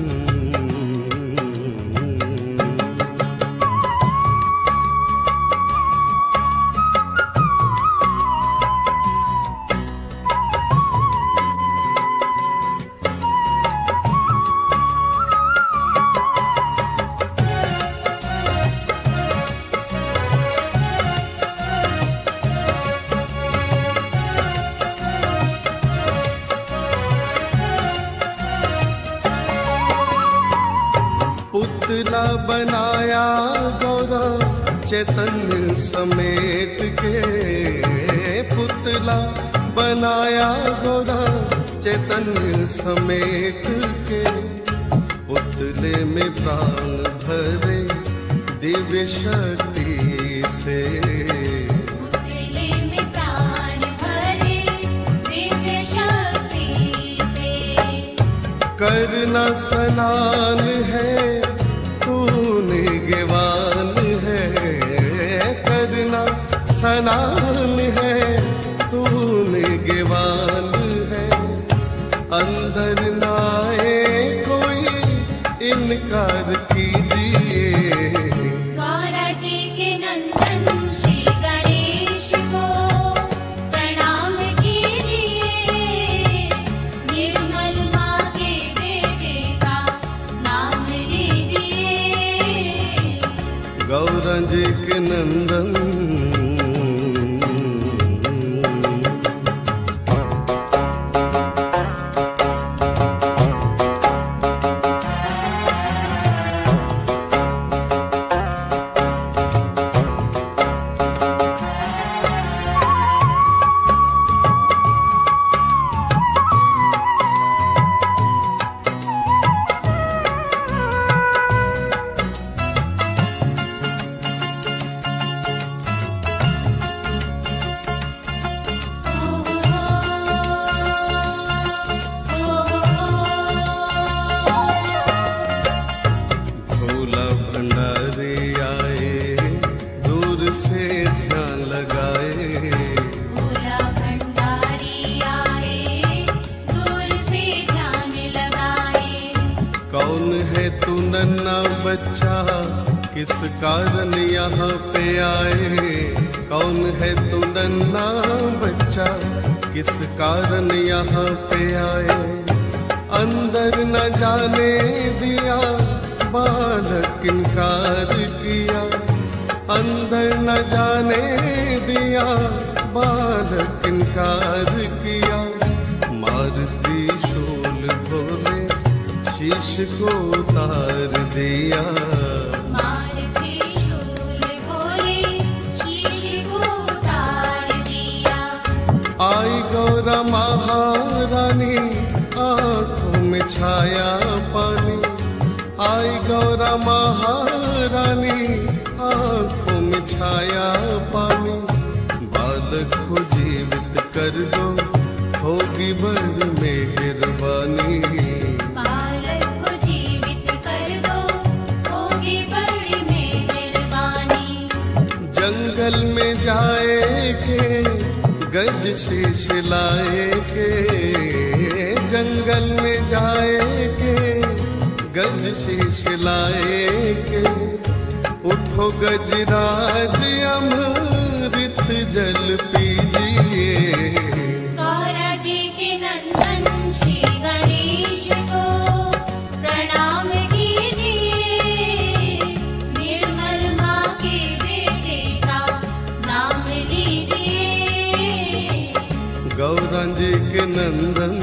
पुतला बनाया गौरा चैतन्य समेट के। पुतला बनाया गौरा चैतन्य समेट के। पुतले में प्राण भरे दिव्य शक्ति से। पुतले में प्राण भरे दिव्य शक्ति से। करना स्नान है तूने गेवान है। करना स्नान है तूने गेवान है। अंदर नाए गौरा जी के नंदन किस कारण यहाँ पे आए, कौन है तू नन्ना बच्चा, किस कारण यहाँ पे आए। अंदर न जाने दिया बालक इनकार किया, अंदर न जाने दिया बालक इनकार किया। मार त्रिशूल भोले शीश को उतार दिया, आई गौरा महारानी आँखों में छाया पानी, आई गौरा महारानी आँखों में छाया पानी। बालक को जीवित कर दो होगी बड़ी मेहरबानी, बालक को जीवित कर दो होगी बड़ी मेहरबानी। जंगल में जाए के गज शीश लाए के, जंगल में जाए के गज शीश लाए के। उठो गजराज अमृत जल पीजिए, गौरा जी के नंदन श्री गणेश को प्रणाम कीजिए। निर्मल माँ के बेटे का नाम लीजिए, गौरा जी के नंदन।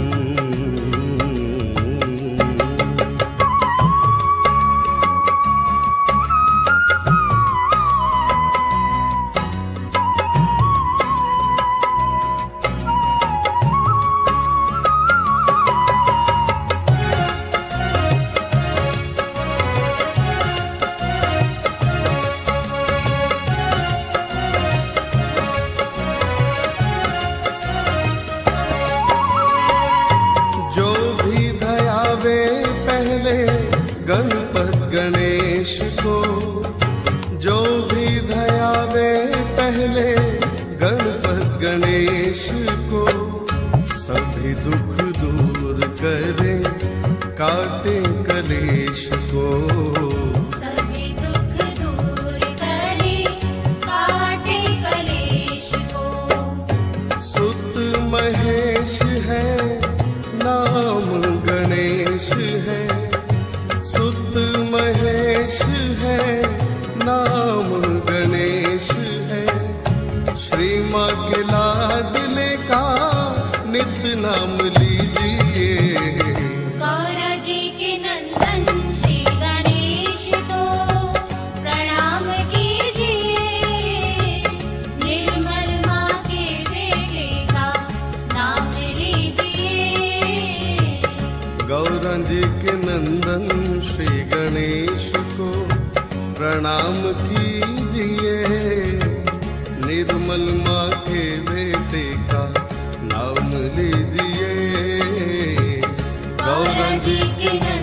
गणपत गणेश को जो भी धयावे पहले, गणपत गणेश को सभी दुख दूर करे काटे कलेश को, सभी दुख दूर करे काटे कलेश को। सुत महेश है नाम गणेश है, सुत महेश है नाम गणेश है। श्री माँ के लाडले का नित नाम लीजिए, गौरा जी के नंदन श्री गणेश को प्रणाम कीजिए। निर्मल माँ के बेटे का नाम लीजिए, गौरा जी के नंदन श्री गणेश को प्रणाम कीजिए। निर्मल माँ के बेटे का नाम लीजिए, गौरा जी के